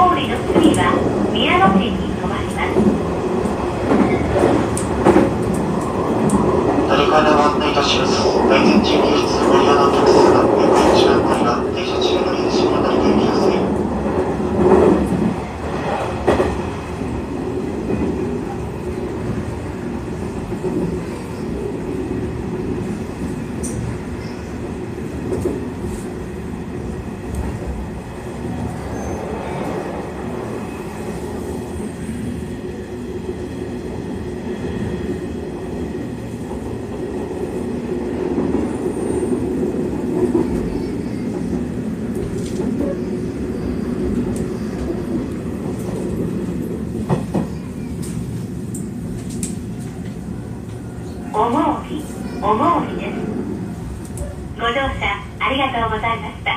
ホールの次は宮野県に停まります。 乗り換えのご案内いたします。来前12日ご利用のお客様、横1番乗りは停車中の電車にお乗り換えください。 お毛利です。ご乗車ありがとうございました。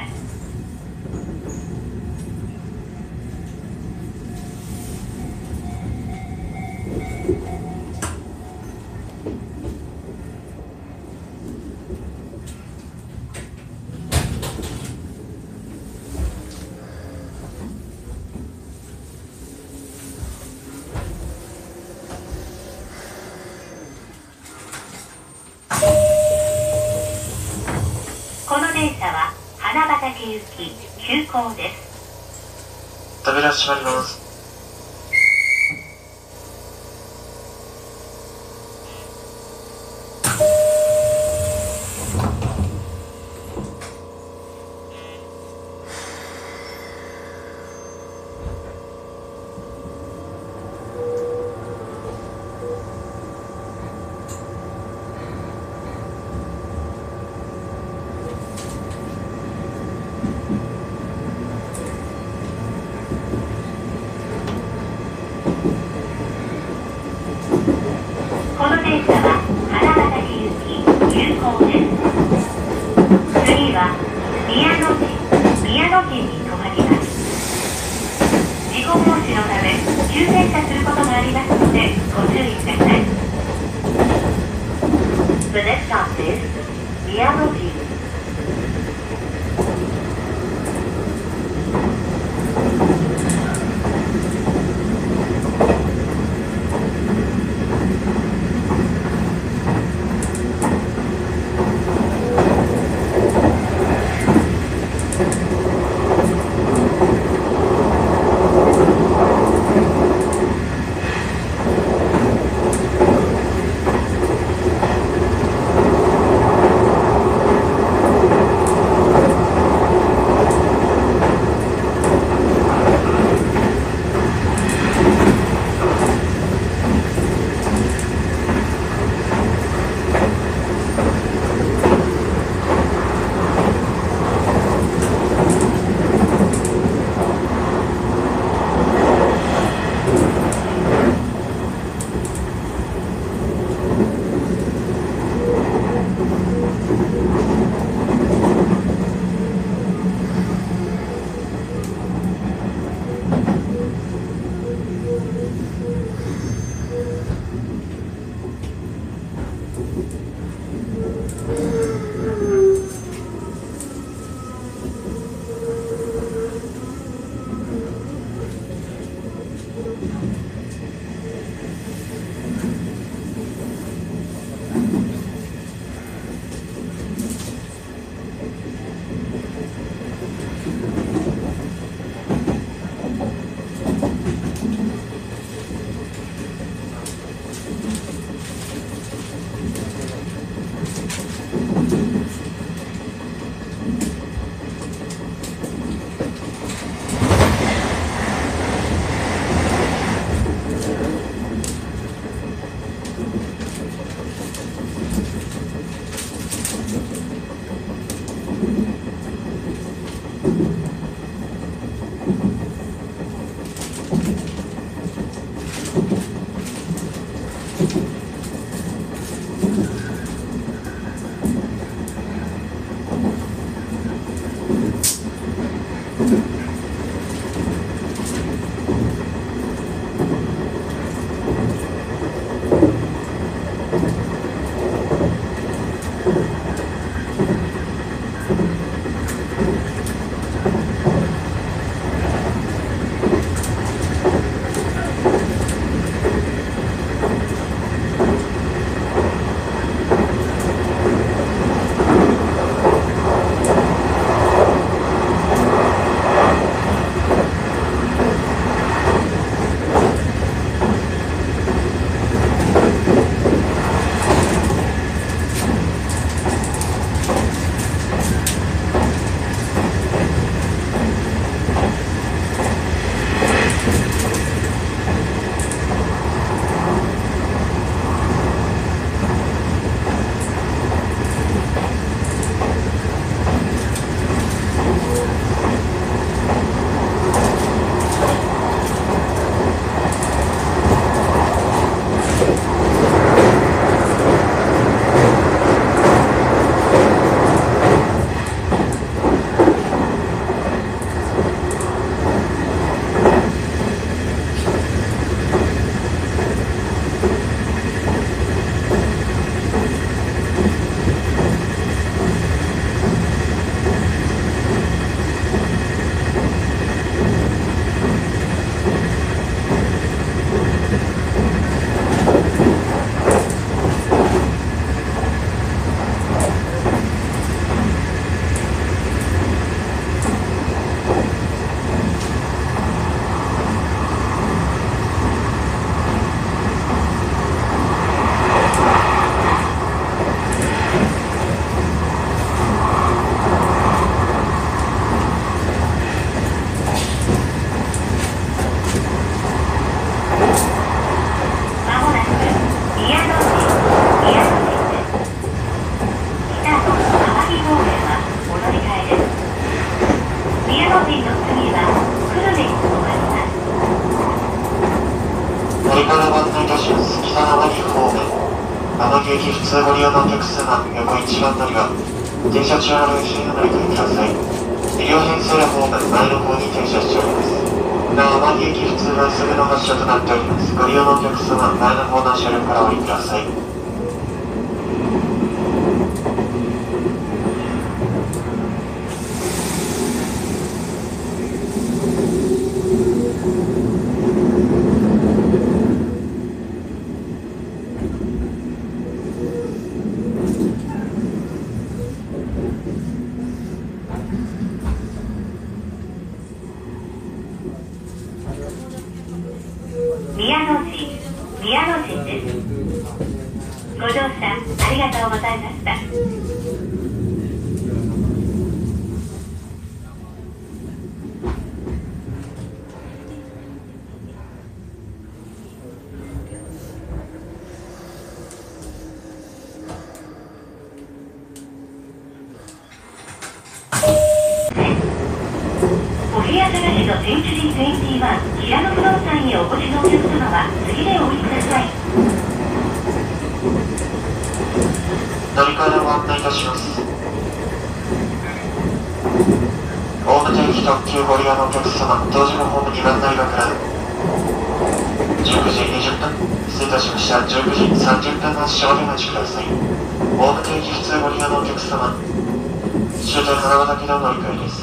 この電車は花畑行き急行です。 扉閉まります。 この電車は花畑行き急行です。次は宮野県に停まります。事故防止のため急停車することがありますのでご注意ください。The next stop is 宮野県。 木駅普通ご利用のお客様、横1番乗りは停車中の駅の乗り換えください。医療編成ホーム前の方に停車しております。なお、天城駅普通はすぐの発車となっております。ご利用のお客様、前の方の車両からお降りください。 宮野人です。ご乗車ありがとうございました。お部屋探しのセンチュリー21平野不動産へお越しのお客様は次でお降りください。 乗り換えをご案内いたします。大牟田駅特急ご利用のお客様、当時のホーム2番乗り場から19時20分、失礼いたしました。19時30分の発車をお待ちください。大牟田駅普通ご利用のお客様、終点花畑の乗り換えです。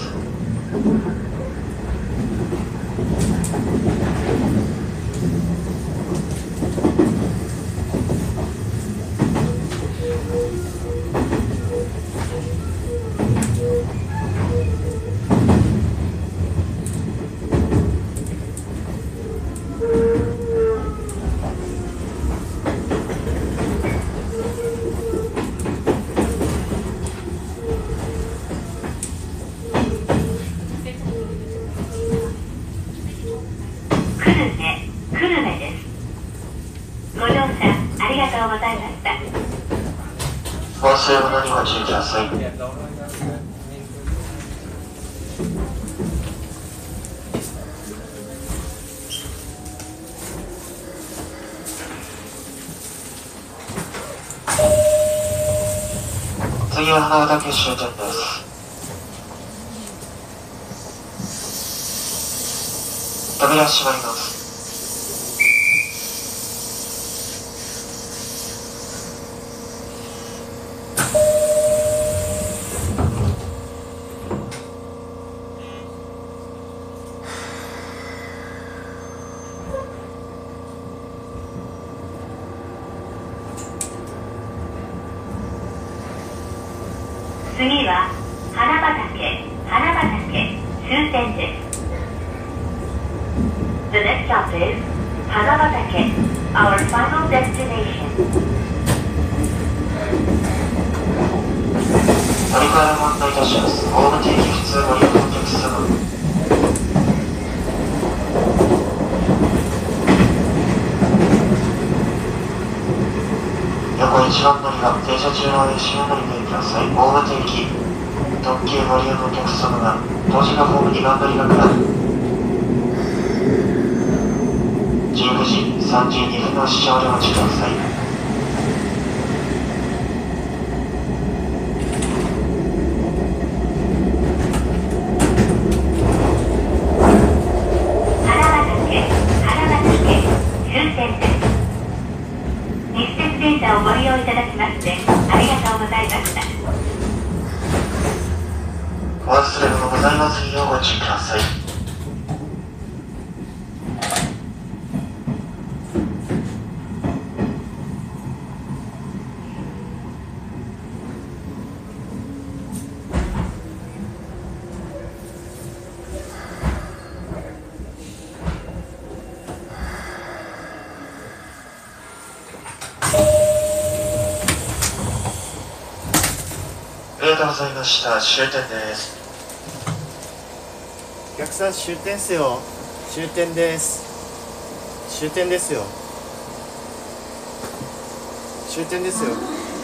久留米です。ご乗車ありがとうございました。 お忘れ物にご注意ください。次は花畑終点です。扉閉まります。 次は花畑終点です。The next stop is 花畑 our final destination. 乗り換えをご案内いたします。大牟田駅普通ご利用のお客様、横1番乗り場停車中の駅を乗り換えください。大牟田駅特急ご利用のお客様が当時のホーム2番乗り場から19時32分の発車をお待ちください。 電車をご利用いただきましてありがとうございました。 お忘れ物ございませんようご注意ください。ありがとうございました。終点です。 お客さん終点ですよ。終点です。終点ですよ。終点ですよ。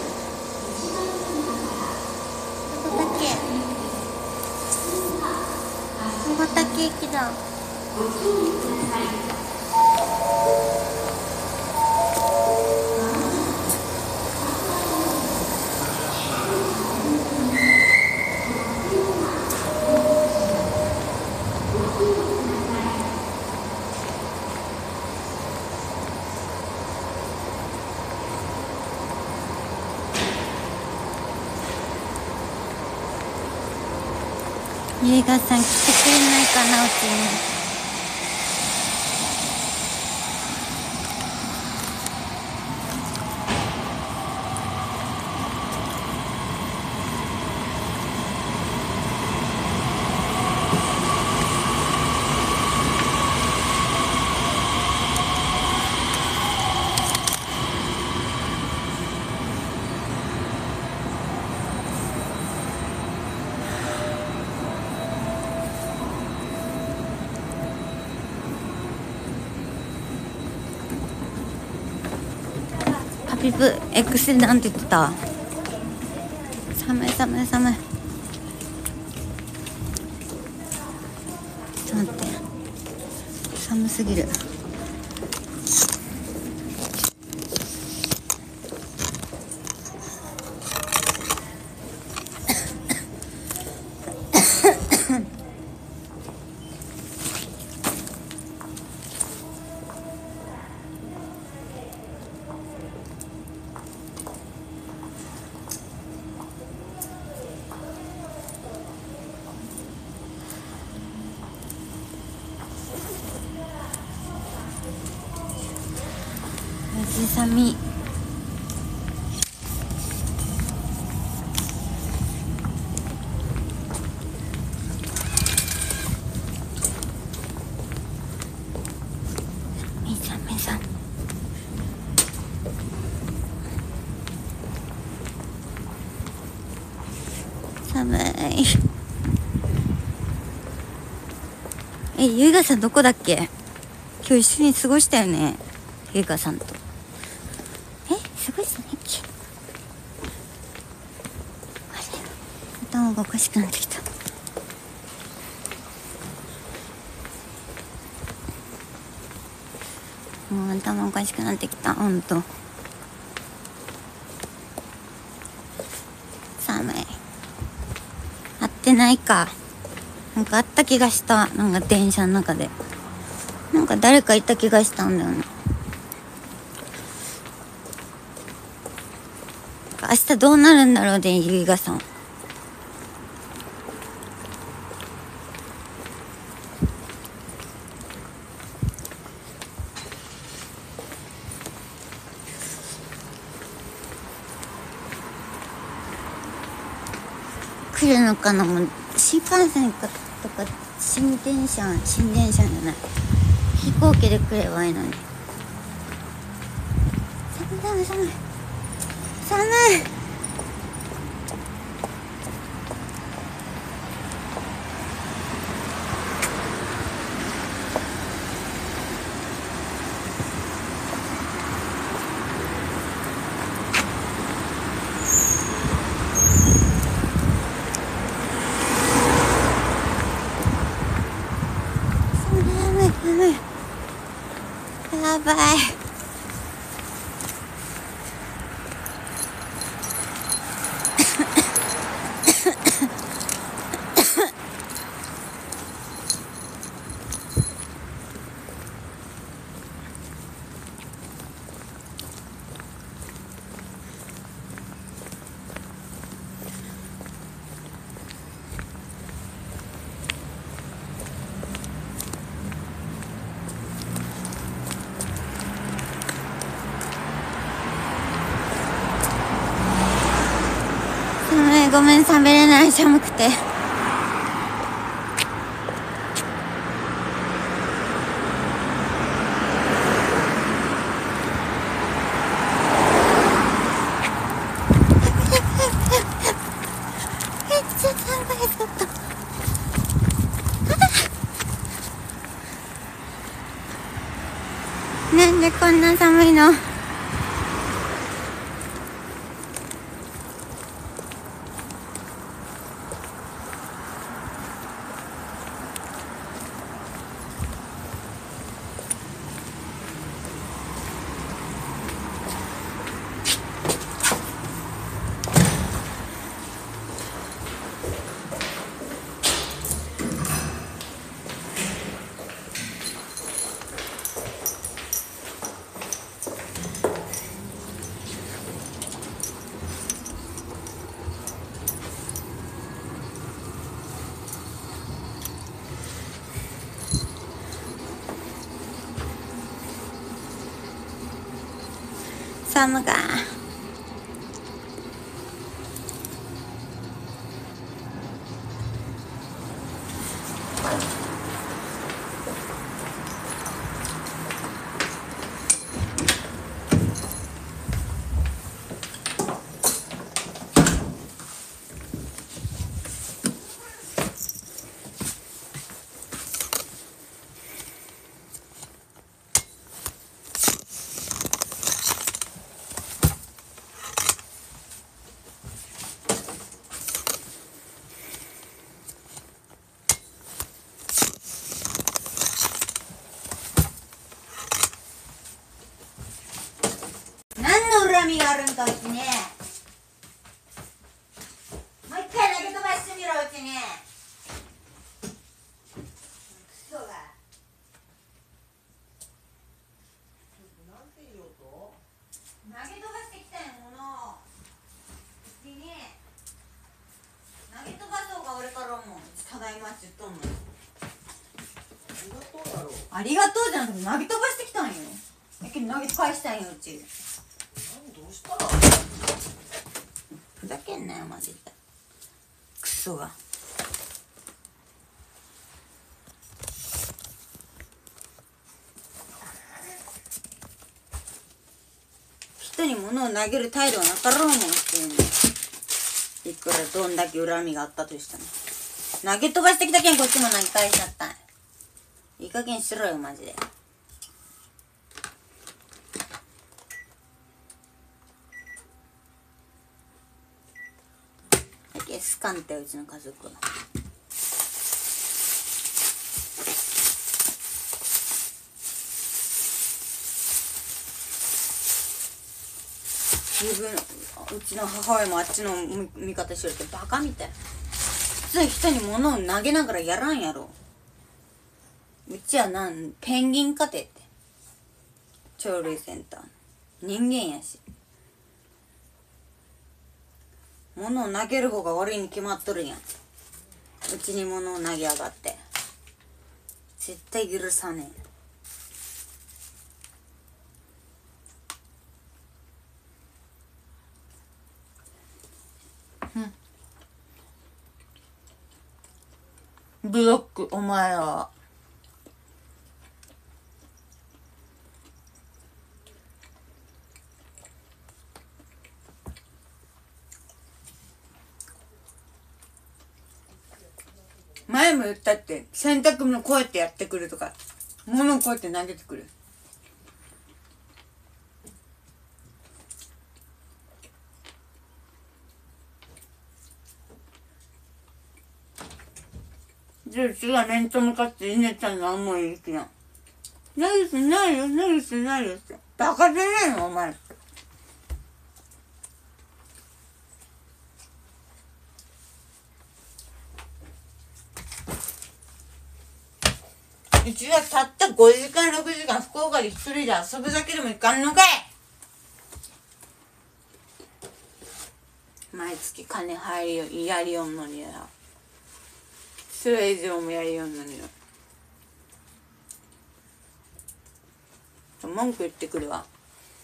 小畑駅だ。 ゆいがさん来てくれないかな、うちに。パピプ X なんて言ってた。寒い寒い寒い。ちょっと待って、寒すぎる。マジ寒い。寒い寒い。寒い。ゆいがさんどこだっけ？今日一緒に過ごしたよね、ゆいがさんと。過ごしたねっけ？あれ、頭がおかしくなってきた。もう頭おかしくなってきた、ほんと。寒い。会ってないか。なんかあった気がした。なんか電車の中でなんか誰かいた気がしたんだよね。明日どうなるんだろうね、ゆいがさん。来るのかな。もう新幹線かとか新電車じゃない、飛行機で来ればいいのに。寒い寒い寒い寒い。やばい。ごめん、喋れない、寒くて。めっちゃ寒い、ちょっと。なんでこんな寒いの？ サムが何の恨みがあるんかうちね。もう一回投げ飛ばしてみろうちね。クソがなんて言おうと。 投げ飛ばしてきたんやもの。うちね投げ飛ばそうが俺からもただいまって言っとんのよ。 ありがとうやろ。 ありがとうじゃなくて投げ飛ばしてきたんよ。だけど投げ返したんようち。 どうしたら。 ふざけんなよマジで。クソが。人に物を投げる態度はなかろうもんっていうの。いくらどんだけ恨みがあったとしても投げ飛ばしてきたけんこっちも投げ返しちゃったん。いい加減しろよマジで。だけスカンってうちの家族は。自分うちの母親もあっちの味方しろってバカみたい。普通人に物を投げながらやらんやろ。うちはペンギン家庭って鳥類センター人間やし、物を投げる方が悪いに決まっとるやん。うちに物を投げやがって。絶対許さねえ。ブロックお前は前も言ったって洗濯物こうやってやってくるとか物をこうやって投げてくる。じゃあうちが面と向かって稲ちゃんの何も言う気やん。投げてないよ投げてないよってバカじゃないのお前って。うちはたった5時間6時間福岡で一人で遊ぶだけでもいかんのかい。毎月金入りよやりよんのにや。それ以上もやりよんのによ。文句言ってくるわ。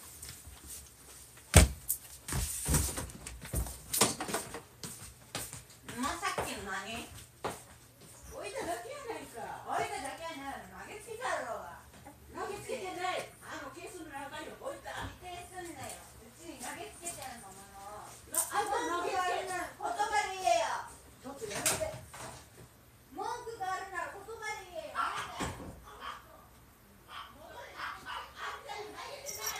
まさっきの何置いただけやないか。置いただけやないの。投げつけたろうが。投げつけてない。ケースの中に置いた。否定すんなよ。うちに投げつけてんのもの。あんた投げつけんな。言葉で言えよ。ちょっとやめて。文句があるなら言葉で言えよ。あんたに投げてない。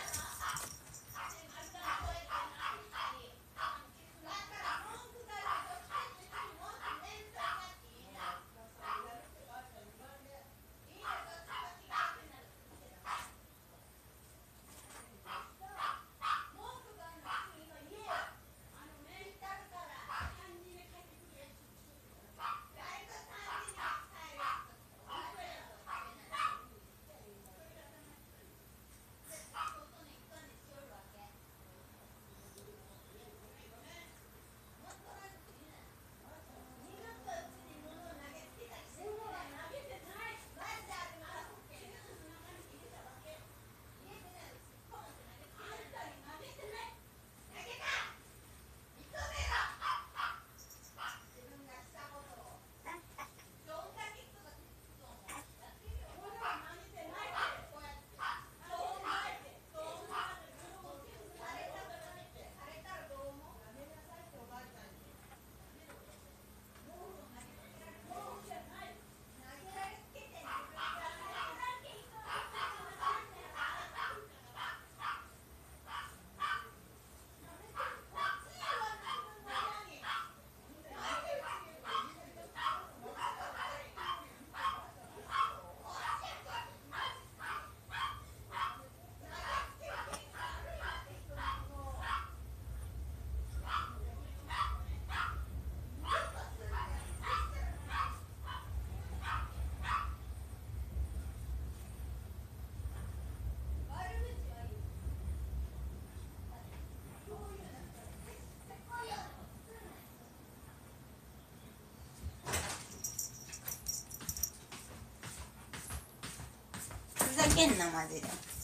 けんなマジで。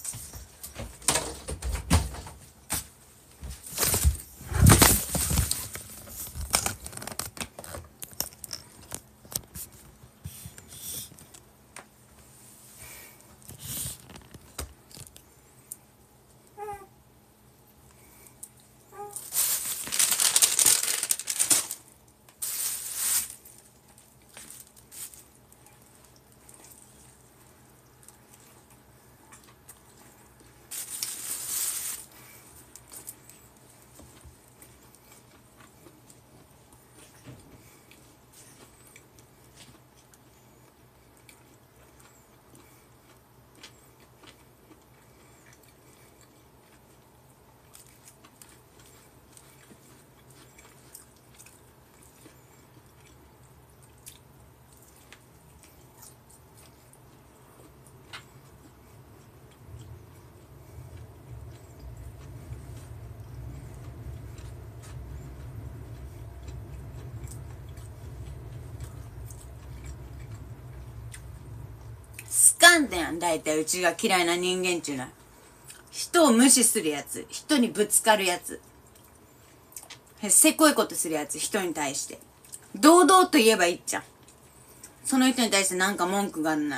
好かんやん、大体うちが嫌いな人間っちゅうのは。人を無視するやつ、人にぶつかるやつ、せこいことするやつ、人に対して。堂々と言えばいいじゃん。その人に対してなんか文句があんな。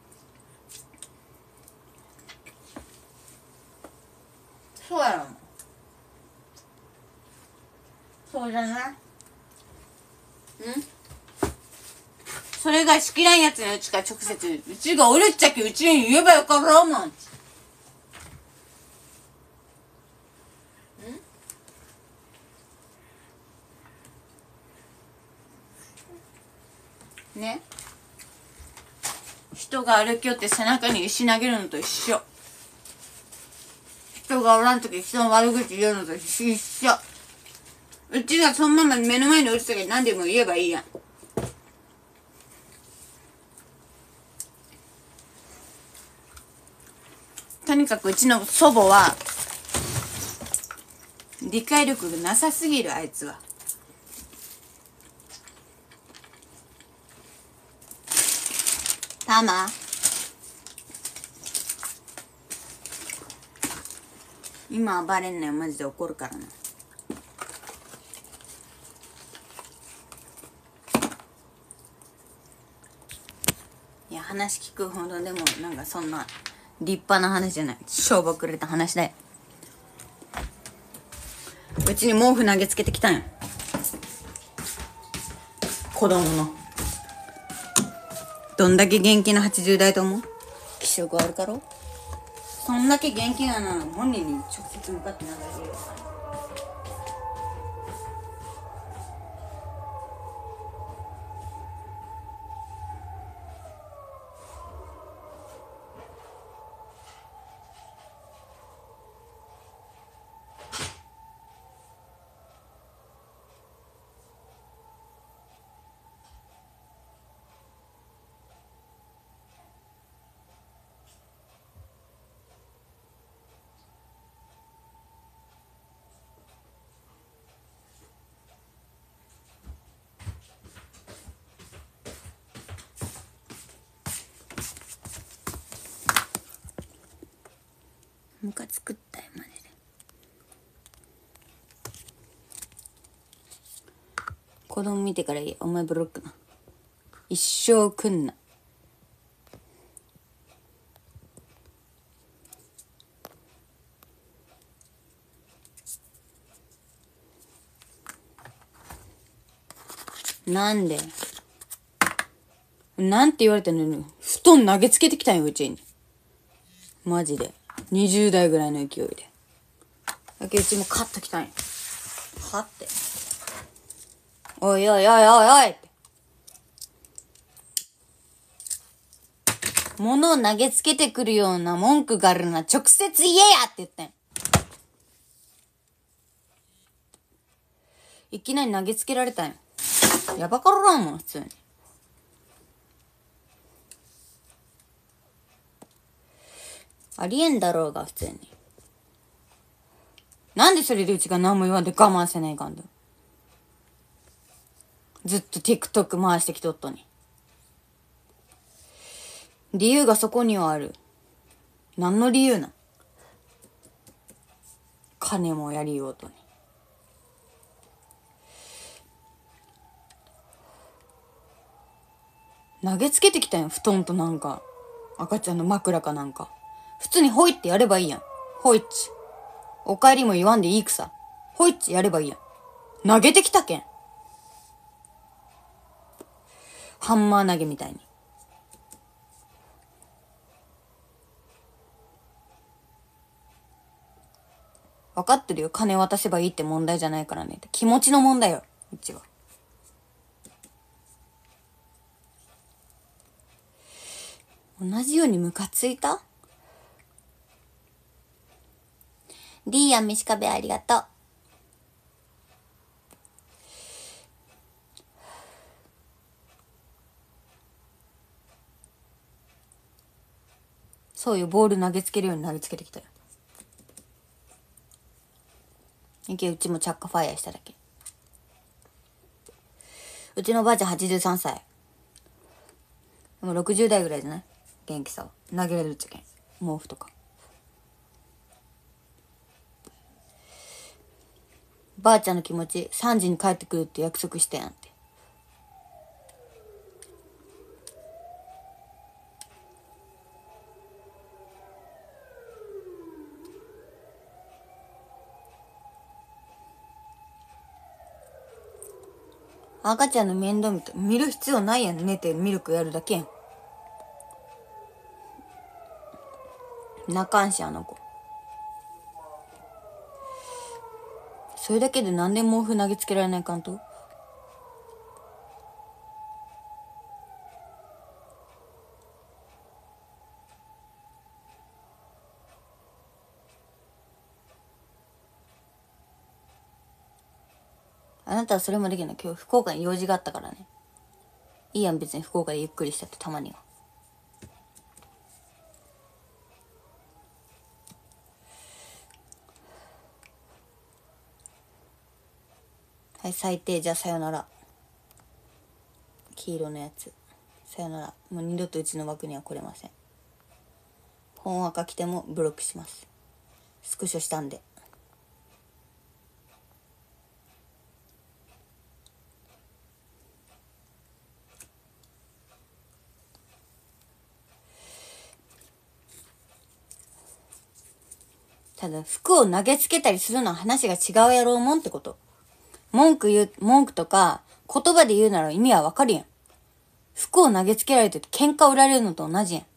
そうやろ。そうじゃない？それが好きなやつのうちから直接、うちがおるっちゃけうちに言えばよかろうもん。ね、人が歩きよって背中に石投げるのと一緒。人がおらんとき人の悪口言うのと一緒。うちがそのまま目の前に落ちたけど何でも言えばいいやん。とにかくうちの祖母は理解力がなさすぎる、あいつは。タマ、今はバレんなよ、マジで怒るからな。いや、話聞くほどでもなんかそんな立派な話じゃない。しょうばくれた話だよ。うちに毛布投げつけてきたんよ、子供の。どんだけ元気な80代と思う？気色悪かろ？そんだけ元気なの本人に直接向かって流れるよ。ムカつくったよマジで。子供見てからいい。お前ブロックな。一生来んな。なんでなんて言われたのに布団投げつけてきたんよ、うちに。マジで20代ぐらいの勢いで。だけどうちもカッときたんよ。はって、おいおいおいおいおいって、物を投げつけてくるような文句があるな、直接言えやって言ったんよ。いきなり投げつけられたんよ。やばかろらんもん、普通に。ありえんだろうが、普通に。なんでそれでうちが何も言わんで我慢せないかんだ。ずっと TikTok 回してきとっとに。理由がそこにはある。 何の理由なん？金もやりようとに。投げつけてきたんや、布団となんか赤ちゃんの枕かなんか。普通にホイってやればいいやん。ホイッチ。お帰りも言わんでいいくさ。ホイッチやればいいやん。投げてきたけん。ハンマー投げみたいに。分かってるよ。金渡せばいいって問題じゃないからね。気持ちの問題よ。うちは。同じようにムカついた？リーヤン、ミシカベありがとう。そうよ、ボール投げつけるように投げつけてきたよ。いけ、うちも着火ファイヤーしただけ。うちのおばあちゃん83歳。でも60代ぐらいじゃない？元気さは。投げれるっちゃけん。毛布とか。ばあちゃんの気持ち、3時に帰ってくるって約束してやんって。赤ちゃんの面倒見る必要ないやん。寝てミルクやるだけやん。泣かんし、あの子。それだけでなんで毛布投げつけられないかんと？あなたはそれもできない。今日福岡に用事があったからね。いいやん、別に福岡でゆっくりしたって、たまには。はい、最低。じゃあさよなら。黄色のやつ。さよなら。もう二度とうちの枠には来れません。本赤来てもブロックします。スクショしたんで。ただ服を投げつけたりするのは話が違うやろうもんってこと。文句とか言葉で言うなら意味はわかるやん。服を投げつけられて喧嘩売られるのと同じやん。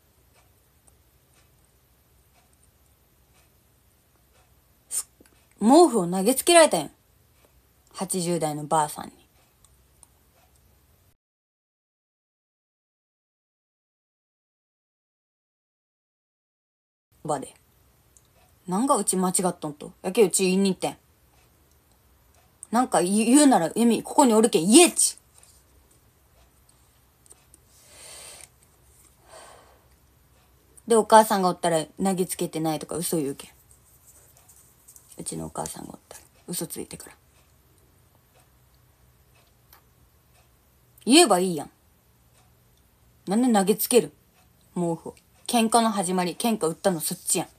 毛布を投げつけられたやん。80代のばあさんに。場で。なんかうち間違っとんと。やけうち言いに行ってん。なんか言うならここにおるけん言えっち。で、お母さんがおったら投げつけてないとか嘘言うけん。うちのお母さんがおったら嘘ついてから。言えばいいやん。なんで投げつける？毛布を。喧嘩の始まり、喧嘩売ったのそっちやん。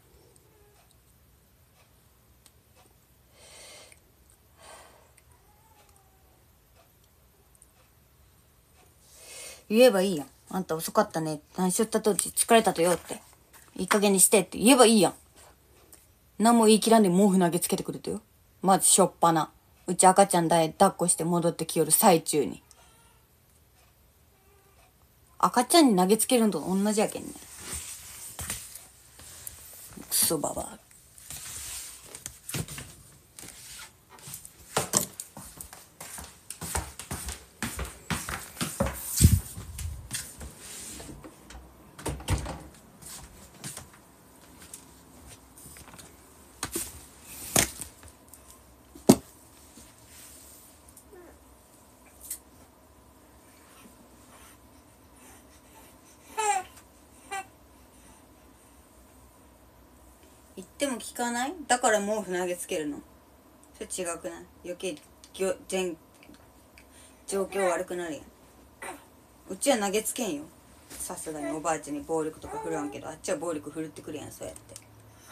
言えばいいやん。あんた遅かったね。何しよったと疲れたとよって。いい加減にしてって言えばいいやん。何も言い切らんで毛布投げつけてくるとよ。まずしょっぱな。うち赤ちゃん抱っこして戻ってきよる最中に。赤ちゃんに投げつけるのと同じやけんね。クソババア。言っても聞かない？だから毛布投げつけるの？それ違くない？余計状況悪くなるやん。うちは投げつけんよ。 さすがにおばあちゃんに暴力とか振るわんけど、あっちは暴力振るってくるやん、そうやって。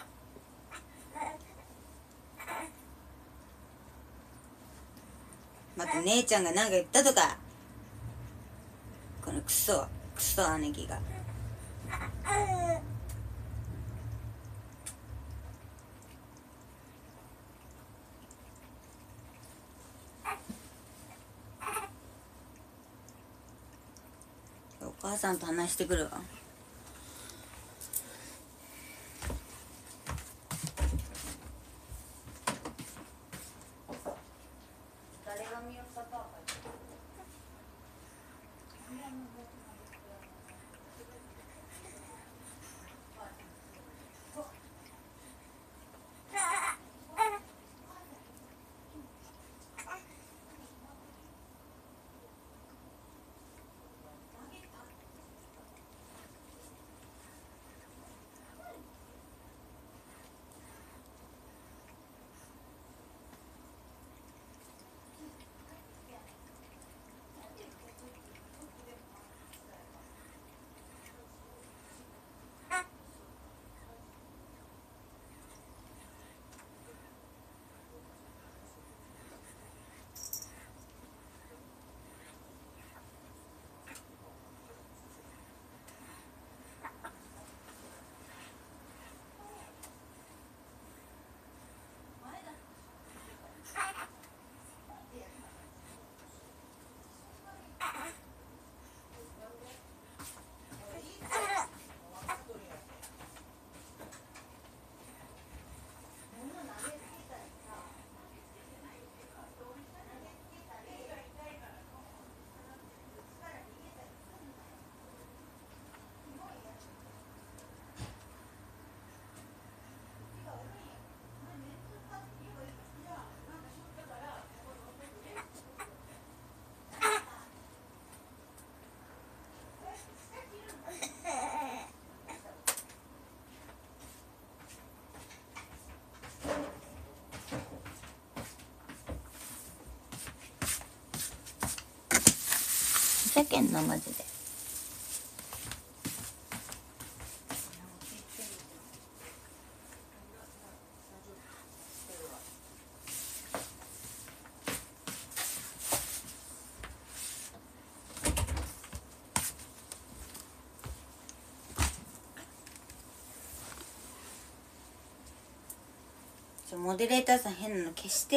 また姉ちゃんが何か言ったとか、このクソ姉貴が。お母さんと話してくるわ。誰が見よったか。ふざけんなマジで。モデレーターさん変なの消して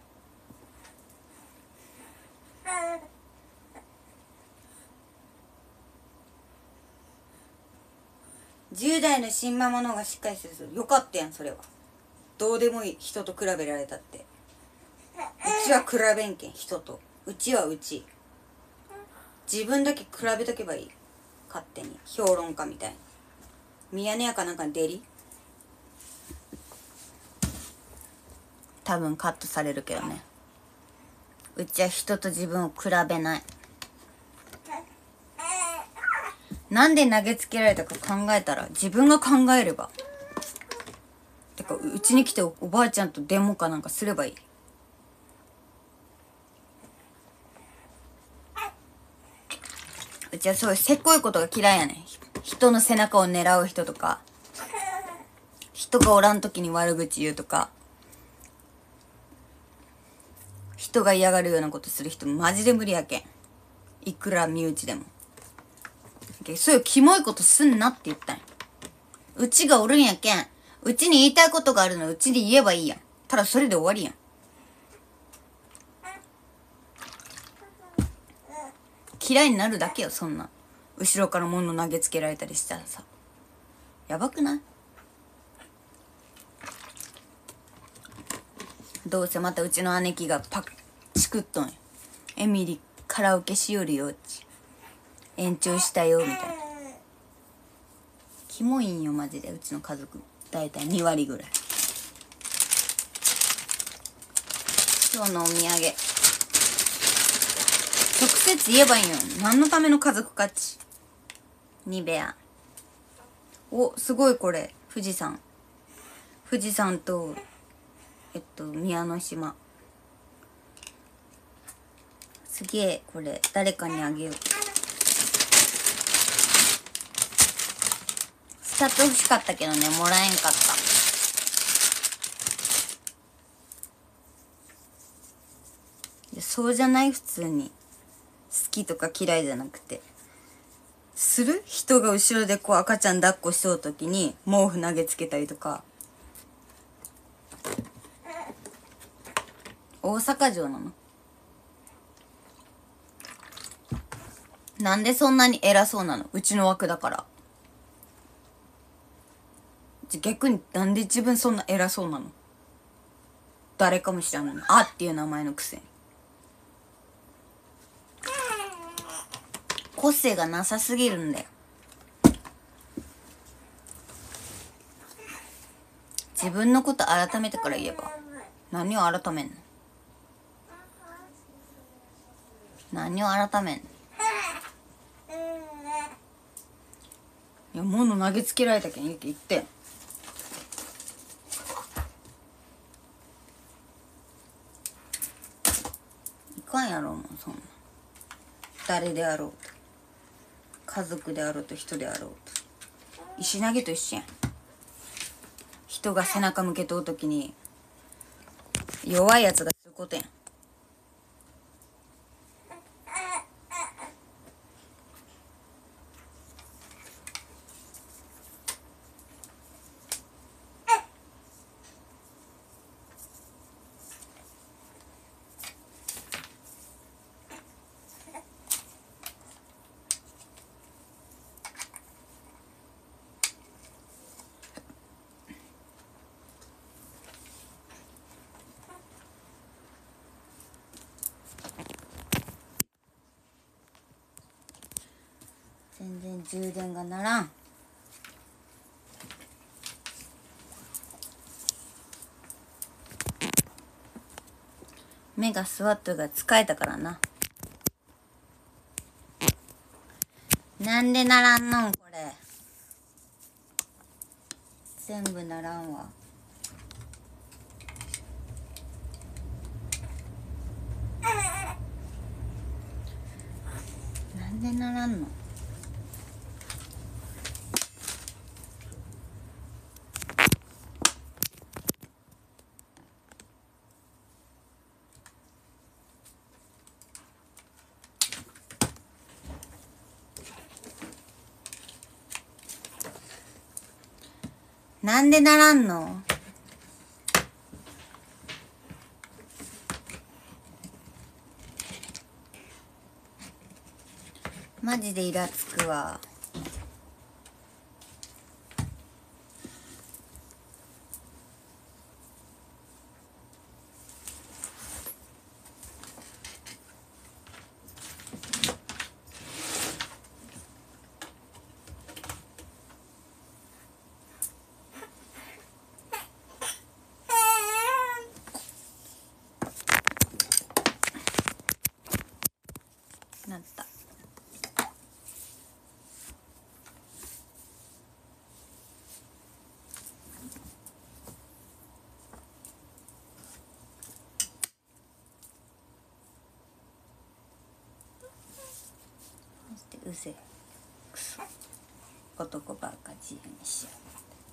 。10代の新ママの方がしっかりする。よかったやん、それは。どうでもいい、人と比べられたって。うちは比べんけん、人と。うちはうち。自分だけ比べとけばいい。勝手に評論家みたいに。ミヤネ屋かなんかに出り。多分カットされるけどね。うちは人と自分を比べない。なんで投げつけられたか考えたら自分が考えれば。てかうちに来ておばあちゃんとデモかなんかすればいい。うちはそういうせっこいことが嫌いやねん。人の背中を狙う人とか、人がおらん時に悪口言うとか、人が嫌がるようなことする人マジで無理やけん。いくら身内でも。そういうキモいことすんなって言ったんや。うちがおるんやけん。うちに言いたいことがあるのうちで言えばいいやん。ただそれで終わりやん。嫌いになるだけよ、そんな。後ろから物投げつけられたりしたらさ。やばくない？どうせまたうちの姉貴がチクっとんや。エミリカラオケしよるよっち。延長したよみたいな。キモいんよマジで、うちの家族だいたい2割ぐらい。今日のお土産直接言えばいいんよ。何のための家族価値。ニベア。お、すごいこれ。富士山と宮の島。すげえ、これ誰かにあげよう。 2つ欲しかったけどね、もらえんかった。そうじゃない？普通に好きとか嫌いじゃなくて、する？人が後ろでこう赤ちゃん抱っこしとる時に毛布投げつけたりとか。大阪城なの？なんでそんなに偉そうなの？うちの枠だから。逆になんで自分そんな偉そうなの？誰かも知らんのに「あ」っていう名前のくせに。個性がなさすぎるんだよ。自分のこと改めてから言えば。何を改めんの？何を改めんの？いや、物投げつけられたけん言ってん。いかんやろ、もうそんな。誰であろうと、家族であろうと、人であろうと。石投げと一緒やん。人が背中向けとうときに弱いやつがすることやん。全然充電がならん。目がスワットが使えたからな。なんでならんのんこれ。全部ならんわ。なんでならんの？なんでならんの？マジでイラつくわ。なった。そしてうぜくそ男ばっか自由にしよう。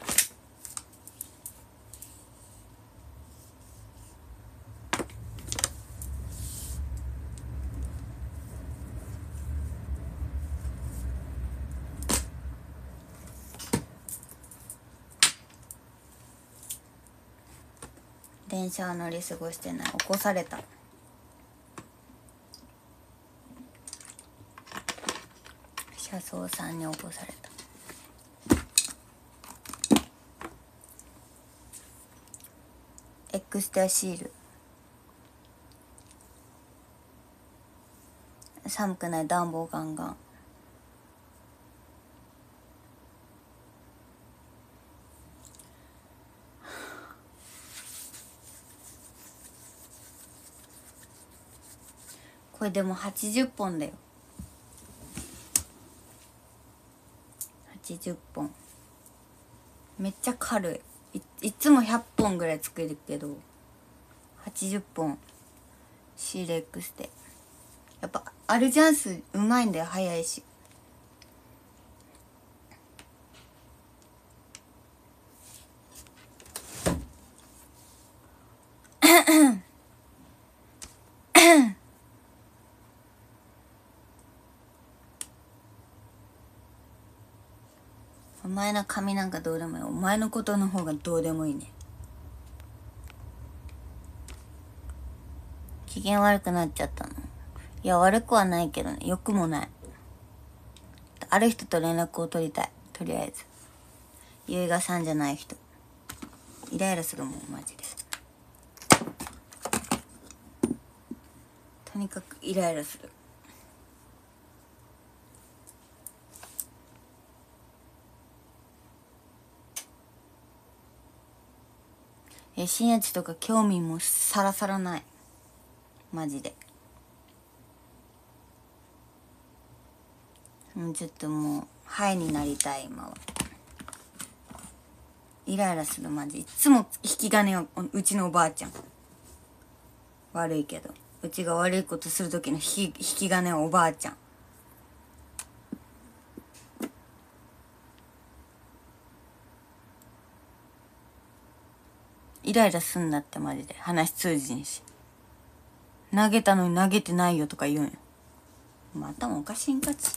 電車を乗り過ごしてない。起こされた。車掌さんに起こされた。エクストラシール。寒くない？暖房ガンガン。これでも80本だよ。80本。めっちゃ軽い。いつも100本ぐらい作るけど80本シーレックスで。やっぱアルジャンスうまいんだよ。早いし。 前の髪なんかどうでもいい。お前のことの方がどうでもいいね。機嫌悪くなっちゃったの？いや、悪くはないけどね、良くもない。ある人と連絡を取りたい。とりあえずゆいがさんじゃない人。イライラするもんマジで。とにかくイライラする。新越とか興味もさらさらないマジで。ちょっともうハイになりたい今は。イライラするマジ。いつも引き金をうちのおばあちゃん。悪いけどうちが悪いことする時の引き金はおばあちゃん。イライラすんなってマジで。話通じんし。投げたのに投げてないよとか言うんよ。頭おかしいんかち。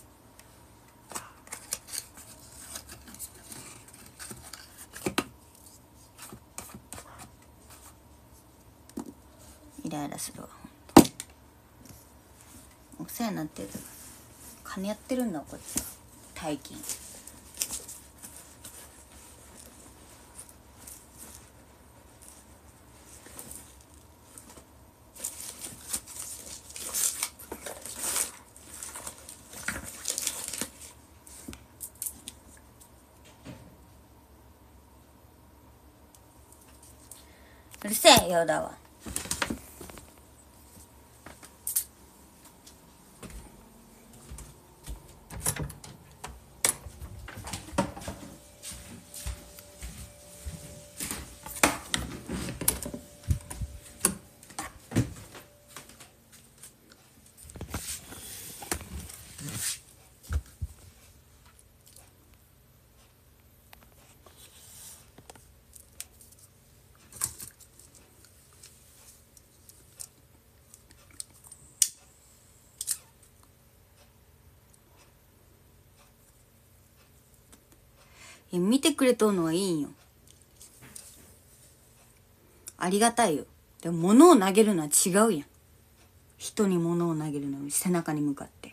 イライラするわ。お世話になってる。金やってるんだこいつ。大金。うるせえようだわ。見てくれとんのはいいんよ。ありがたいよ。でも物を投げるのは違うやん。人に物を投げるのに背中に向かって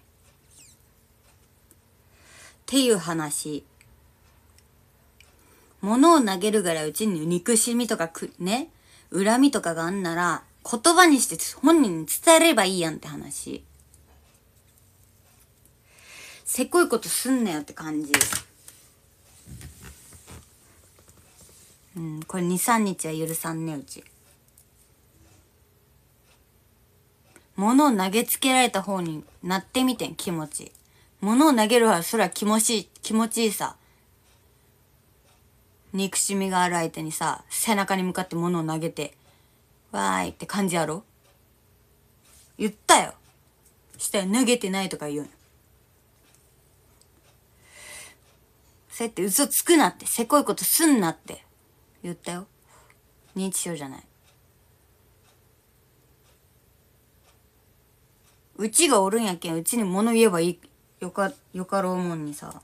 っていう話。物を投げるからうちに憎しみとかね、恨みとかがあんなら言葉にして本人に伝えればいいやんって話。せこいことすんなよって感じ。これ 2,3 日は許さんねうち。物を投げつけられた方になってみてん気持ち。物を投げるはそれは気持ちいいさ。憎しみがある相手にさ、背中に向かって物を投げてわーいって感じやろ。言ったよ。したら投げてないとか言うんよ。そうやって嘘つくなって、せこいことすんなって言ったよ。認知症じゃない。うちがおるんやけんうちに物言えばいいよかろうもんにさ。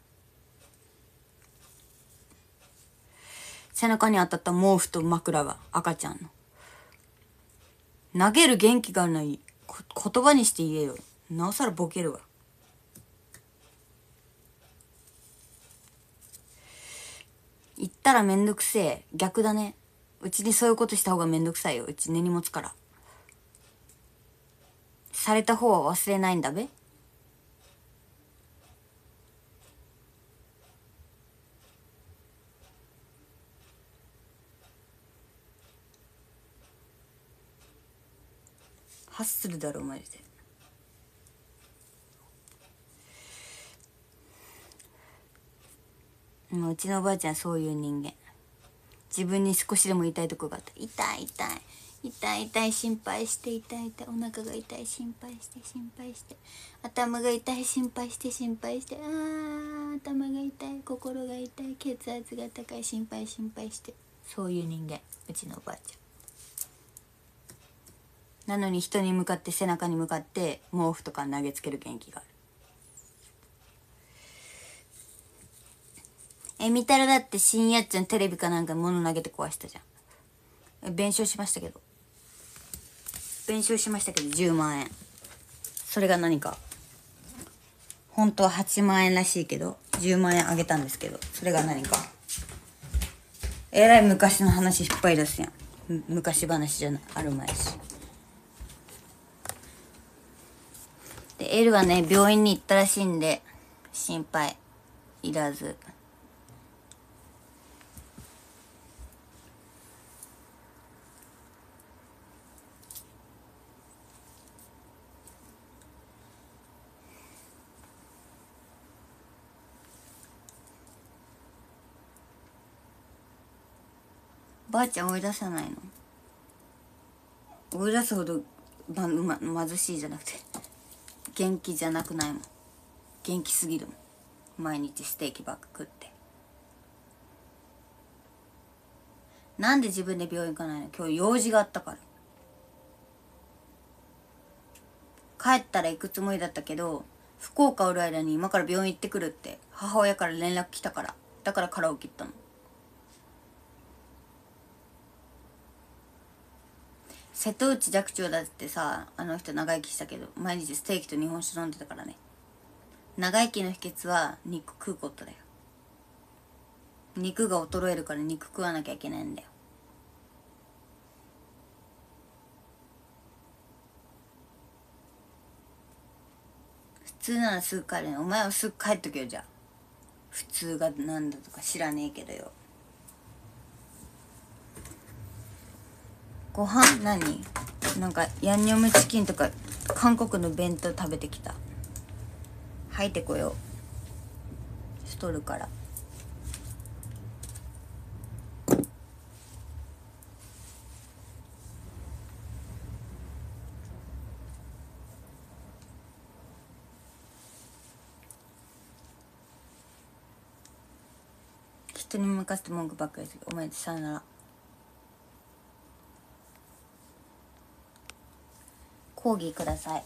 背中に当たった毛布と枕が赤ちゃんの。投げる元気があるのに言葉にして言えよ。なおさらボケるわ。言ったらめんどくせえ。逆だね。うちにそういうことした方がめんどくさいよ。うち根に持つから。された方は忘れないんだべ。ハッスルだろマジで。うちのおばあちゃんそういう人間。自分に少しでも痛いとこがあったら痛い心配して痛いお腹が痛い心配して頭が痛い心配して頭が痛い心が痛い血圧が高い心配して、そういう人間うちのおばあちゃん。なのに人に向かって背中に向かって毛布とか投げつける元気がある。 みたらだって深夜っちゃんテレビかなんか物投げて壊したじゃん。弁償しましたけど10万円。それが何か、本当は8万円らしいけど10万円あげたんですけど、それが何かえらい昔の話引っ張り出すやん。昔話じゃあるまいし。で L はね病院に行ったらしいんで心配いらず。ばあちゃん追い出さないの？追い出すほど貧しいじゃなくて元気じゃなくないもん。元気すぎるもん。毎日ステーキばっか食って。なんで自分で病院行かないの？今日用事があったから。帰ったら行くつもりだったけど、福岡おる間に今から病院行ってくるって母親から連絡来たから、だからカラオケ行ったの。瀬戸内寂聴だってさ、あの人長生きしたけど毎日ステーキと日本酒飲んでたからね。長生きの秘訣は肉食うことだよ。肉が衰えるから肉食わなきゃいけないんだよ。普通ならすぐ帰るね。お前はすぐ帰っとけよ。じゃあ普通がなんだとか知らねえけどよ。ご飯何？なんかヤンニョムチキンとか韓国の弁当食べてきた。吐いてこよう。太るから。人に向かって文句ばっかりする。お前さよなら。講義ください。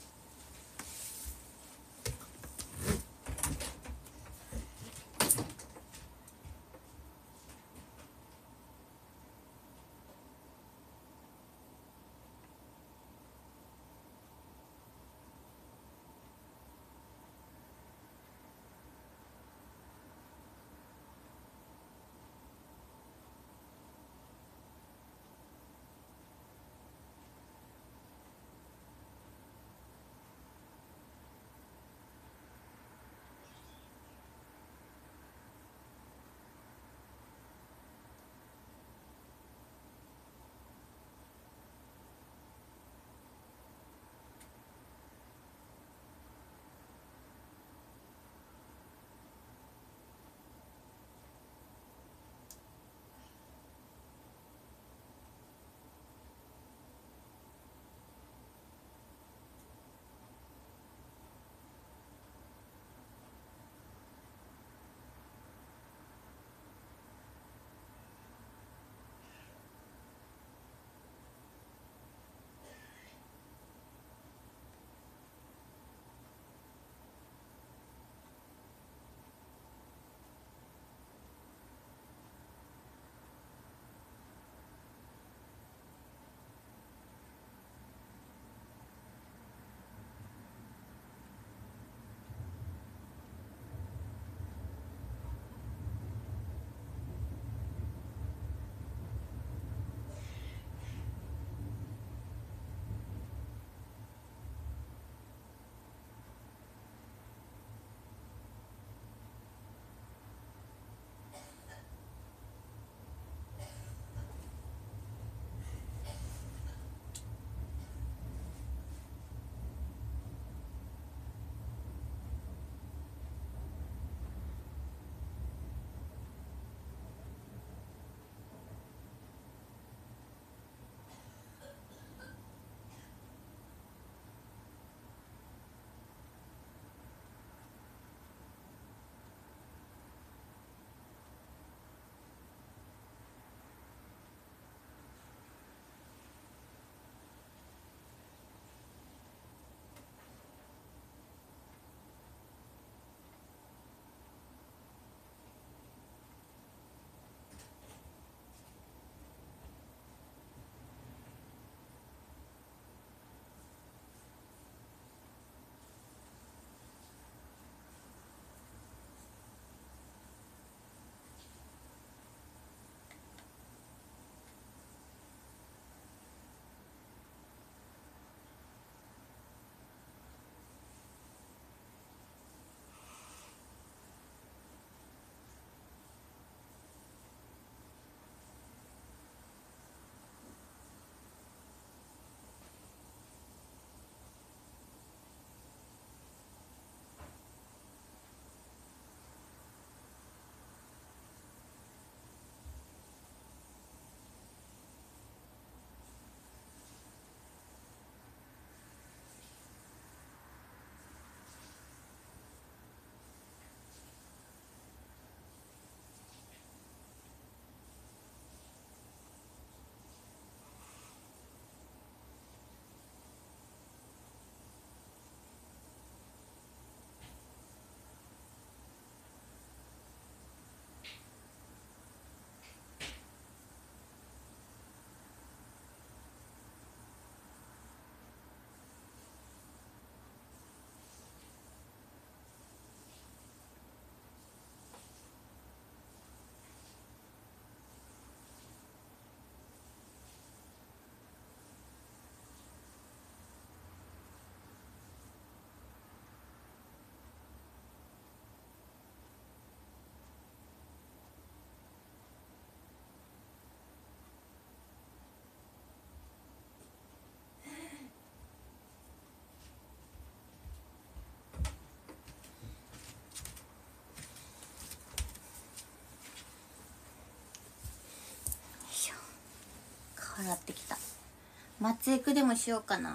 払ってきた。松江区でもしようかな。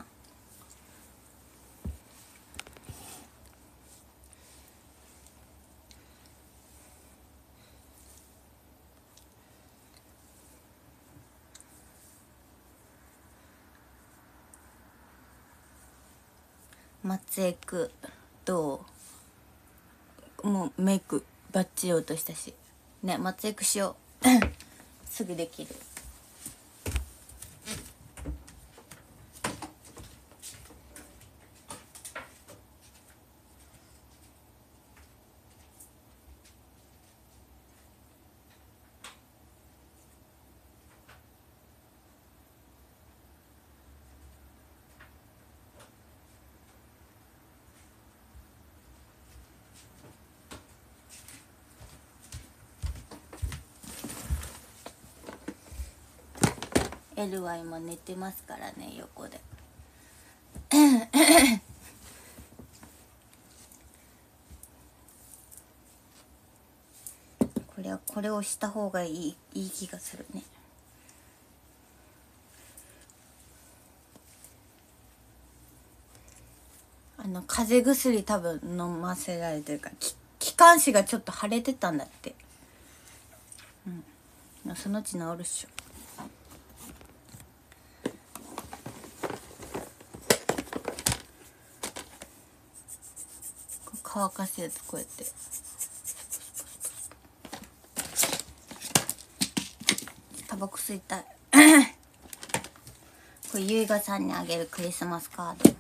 松江区どう？もうメイクバッチリ落としたしね。松江区しようすぐできる。エルは今寝てますからね、横でこれをした方がいい気がするね。風邪薬多分飲ませられてるから、気管支がちょっと腫れてたんだって。そのうち治るっしょ。乾かすやつこうやってタバコ吸いたいこれゆいがさんにあげるクリスマスカード。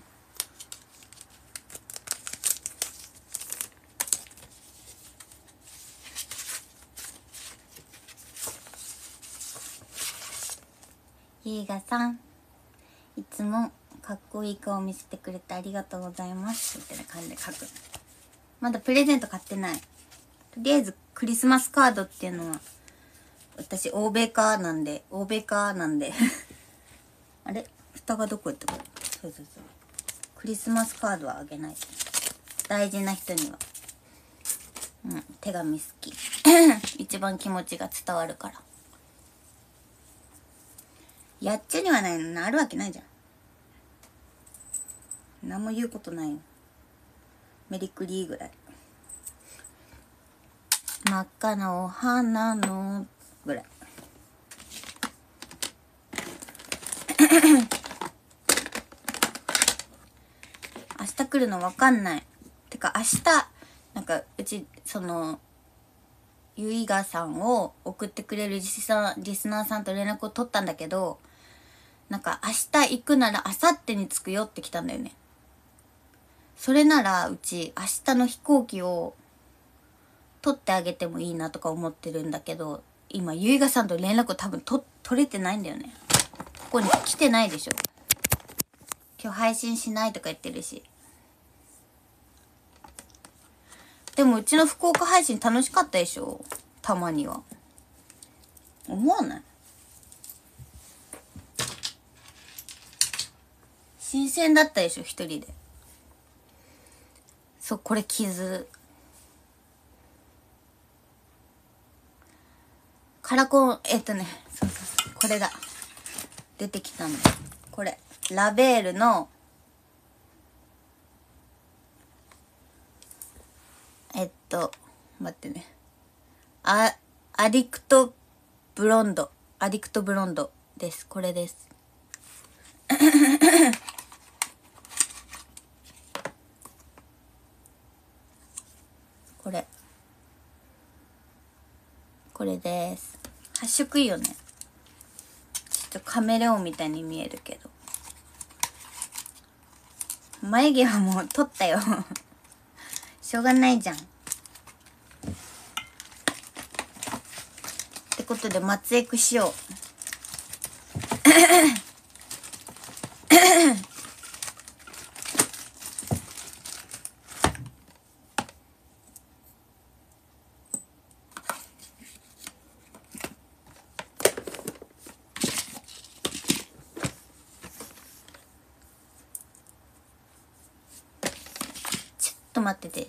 ゆいがさん、いつもかっこいい顔見せてくれてありがとうございますみたいな感じで書く。まだプレゼント買ってない。とりあえずクリスマスカードっていうのは私欧米化なんであれ蓋がどこ行ったか。そうクリスマスカードはあげない。大事な人には手紙好き一番気持ちが伝わるから。やっちゃにはないのなるわけないじゃん。何も言うことないよ。メリクリーぐらい。真っ赤なお花のぐらい明日来るの分かんない。てか明日なんかうちゆいがさんを送ってくれるリスナーさんと連絡を取ったんだけど、なんか明日行くなら明後日に着くよって来たんだよね。それならうち明日の飛行機を取ってあげてもいいなとか思ってるんだけど、今ゆいがさんと連絡を多分取れてないんだよね。ここに来てないでしょ。今日配信しないとか言ってるし。でもうちの福岡配信楽しかったでしょ、たまには。思わない？新鮮だったでしょ、一人で。そう、これ傷。カラコン、そうこれだ。出てきたんだ。これ、ラベールの、待ってね。アディクトブロンドです。これです。これです。発色いいよね。ちょっとカメレオンみたいに見えるけど。眉毛はもう取ったよしょうがないじゃん。ってことで松江区しようちょっと待ってて。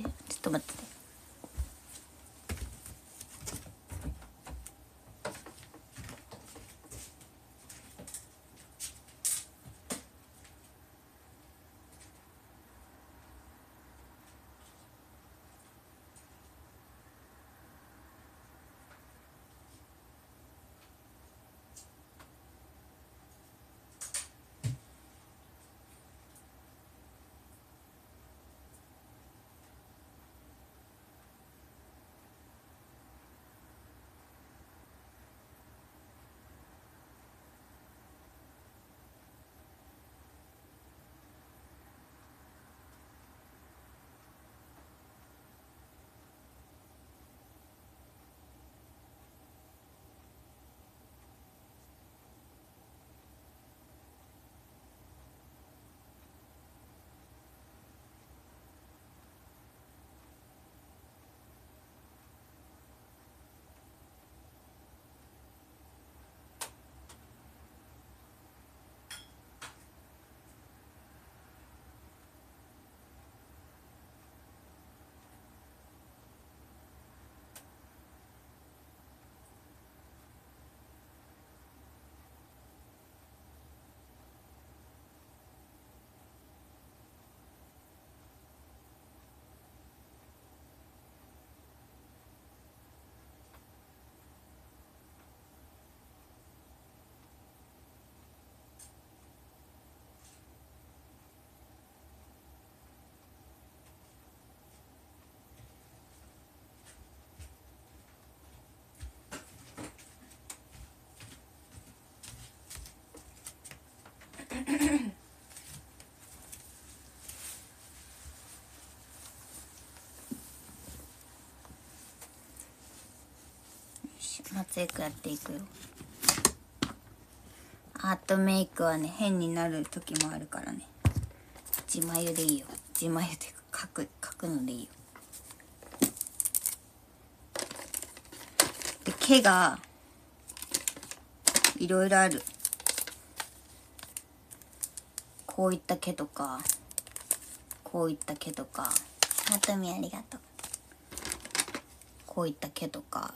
松江区やっていくよ。アートメイクはね変になる時もあるからね、自眉でいいよ。自眉で描くのでいいよ。で毛がいろいろある。こういった毛とかこういった毛とか、あとみありがとう。こういった毛とか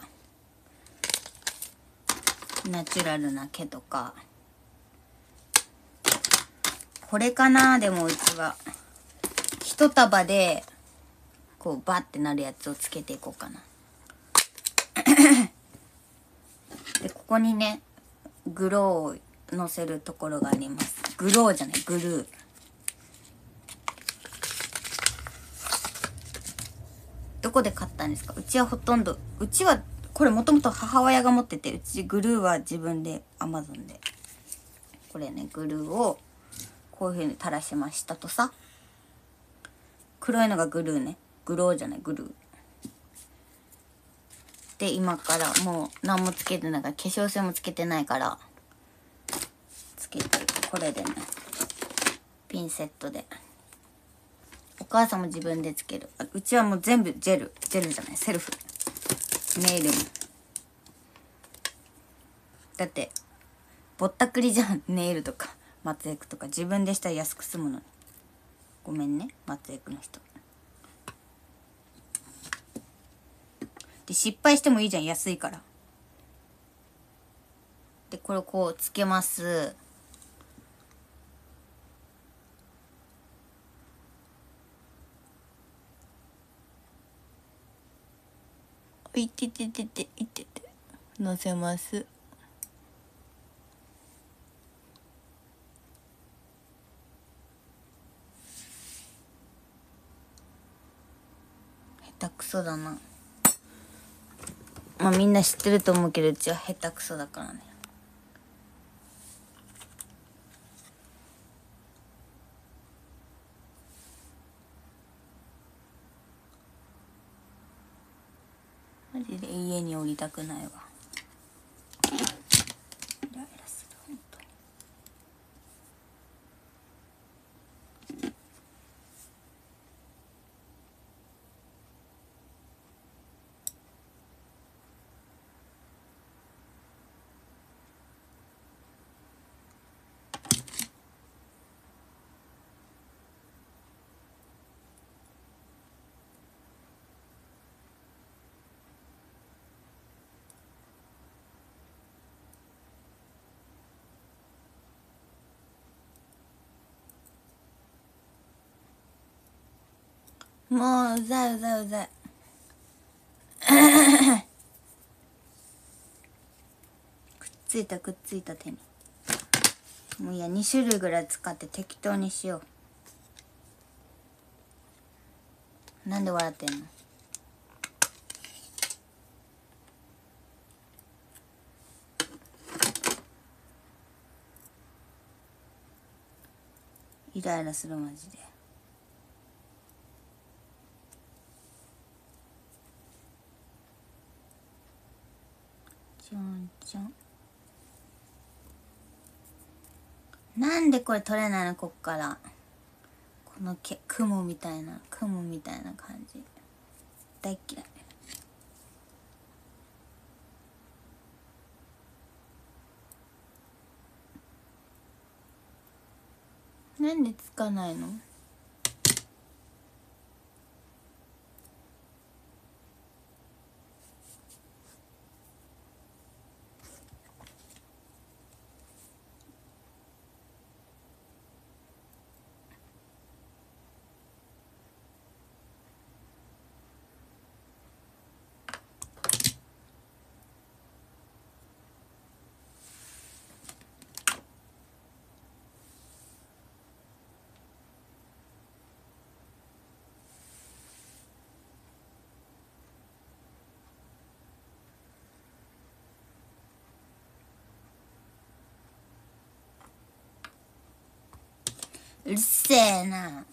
ナチュラルな毛とか、これかな。でもうちは一束でこうバッてなるやつをつけていこうかな。でここにねグローをのせるところがあります。グローじゃない、グルー。どこで買ったんですか？うちはほとんど、うちはこれもともと母親が持ってて、うちグルーは自分で Amazon でこれねグルーをこういう風に垂らしましたとさ。黒いのがグルーね、グローじゃない、グルーで、今からもう何もつけてないから、化粧水もつけてないからつけて、これでねピンセットで。お母さんも自分でつける。うちはもう全部ジェルじゃない、セルフ。ネイルもだってぼったくりじゃん。ネイルとか松江区とか自分でしたら安く済むのに。ごめんね松江区の人。で失敗してもいいじゃん、安いから。でこれをこうつけます。いてててていててのせます。下手くそだな。まあみんな知ってると思うけど、うちは下手くそだからね。マジで家に降りたくないわ。イライラする本当に。もううざいうざいうざい。くっついた手に。もういや、2種類ぐらい使って適当にしよう。なんで笑ってんの？イライラするマジで。ちょんちょん。なんでこれ取れないの？こっからこの雲みたいな感じ大嫌い。なんでつかないの？ うるせえな。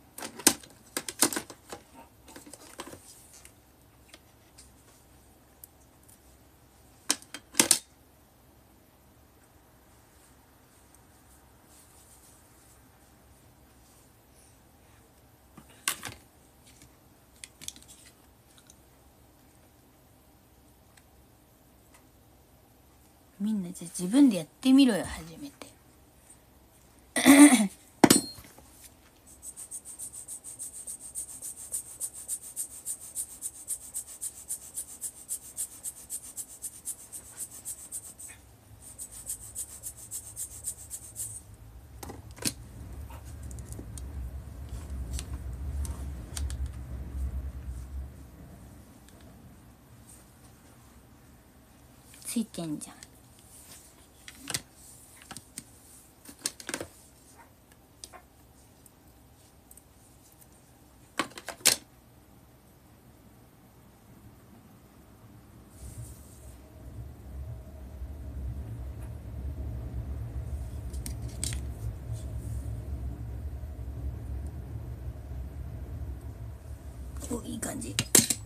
みんなじゃあ自分でやってみろよ、初めて。ついてんじゃん。お、いい感じ。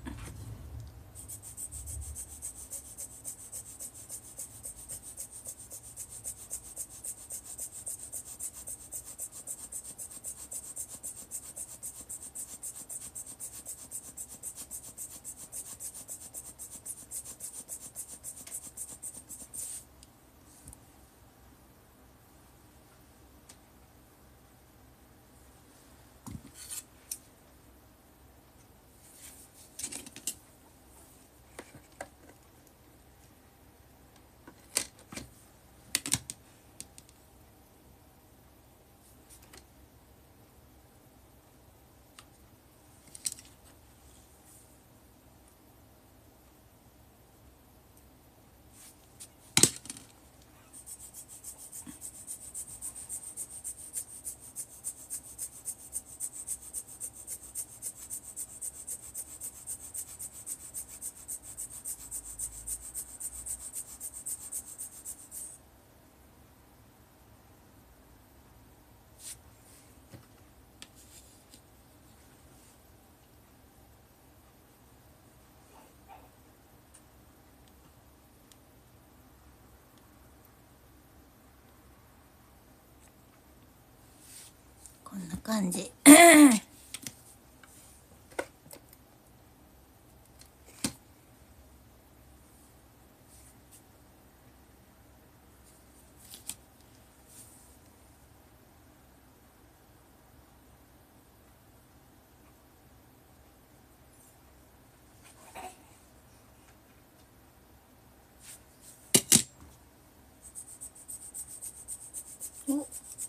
こんな感じ。お、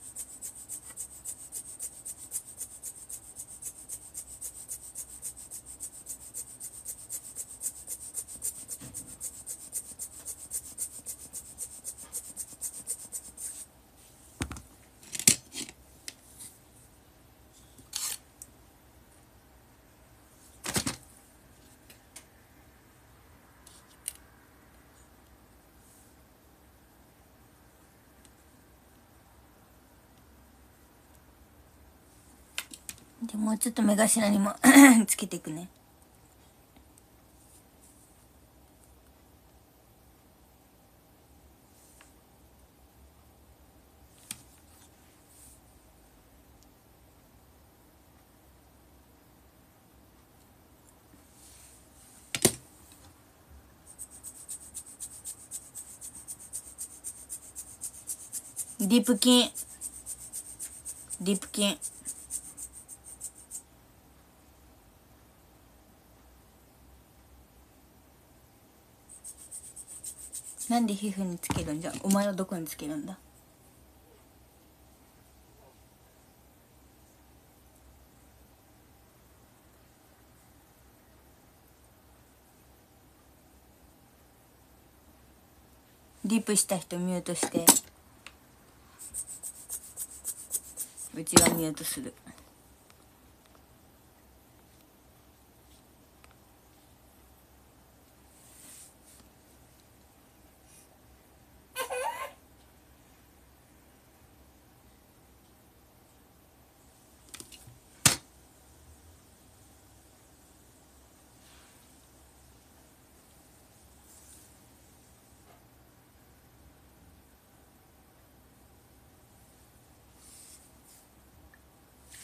でもうちょっと目頭にもつけていくね。リップ筋、リップ筋。なんで皮膚につけるんじゃ。お前はどこにつけるんだ。リップした人ミュートして、うちはミュートする。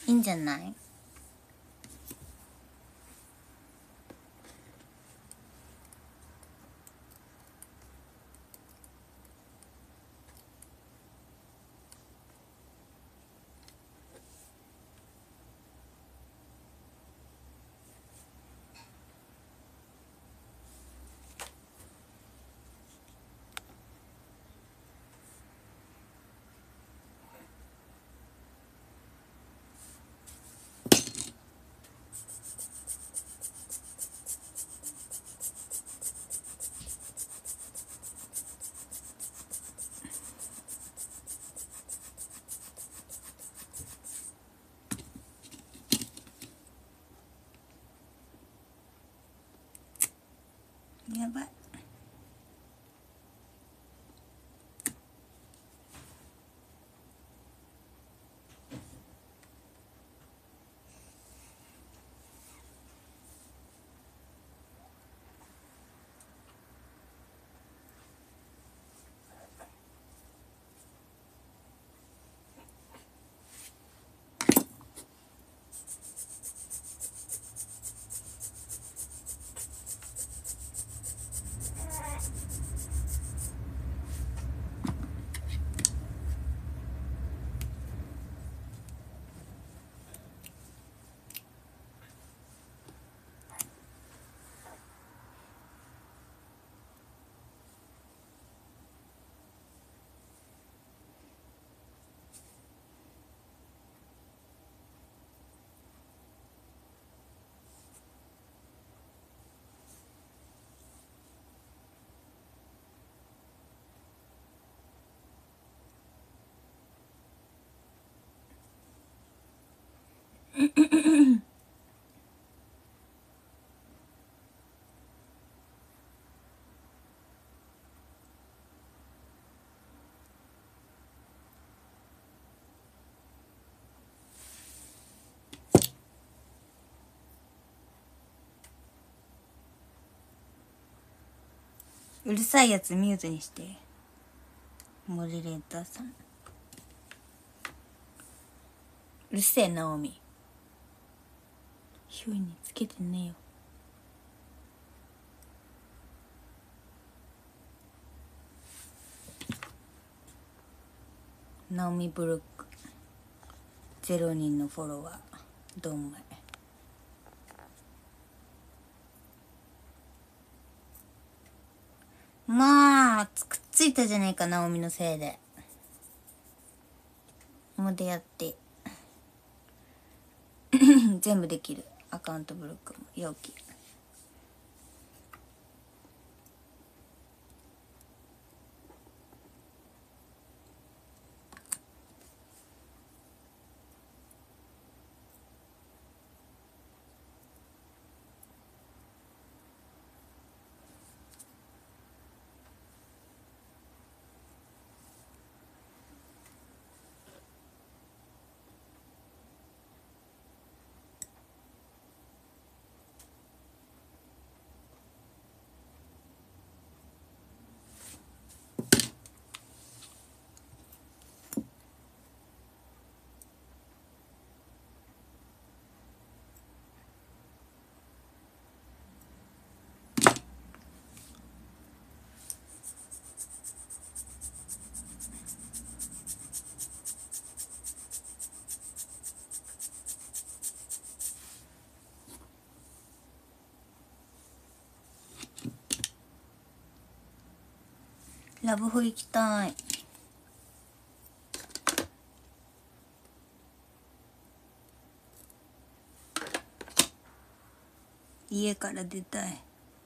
いいんじゃない？やばい。うるさいやつミューズにして。モデレーターさん。うるせえナオミ。ヒューにつけてねえよ。ナオミブルック。0人のフォロワー。ドンマイ。まあくっついたじゃねえか、ナオミのせいで。もう出会って全部できる。アカウントブロックも容器。ラブホ行きたい。家から出たい。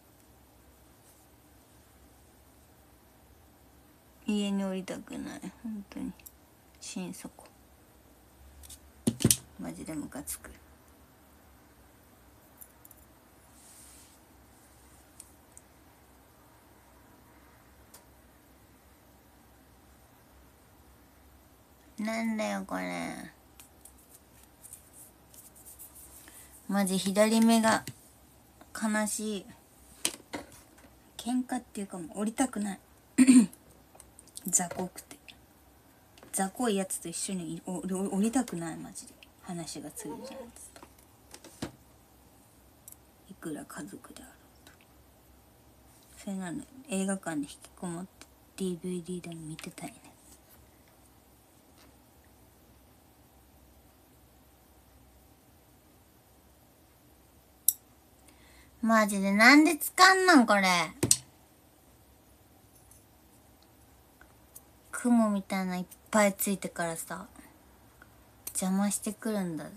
家に降りたくない。本当に心底マジでムカつく。なんだよこれ。マジ左目が悲しい。喧嘩っていうかもう降りたくない雑魚くて。雑魚いやつと一緒に降りたくないマジで。 話が通じないと、いくら家族であろうと。それなのに映画館で引きこもって DVD でも見てたいね。マジでなんでつかんのこれ。雲みたいないっぱいついてからさ、邪魔してくるんだぞ。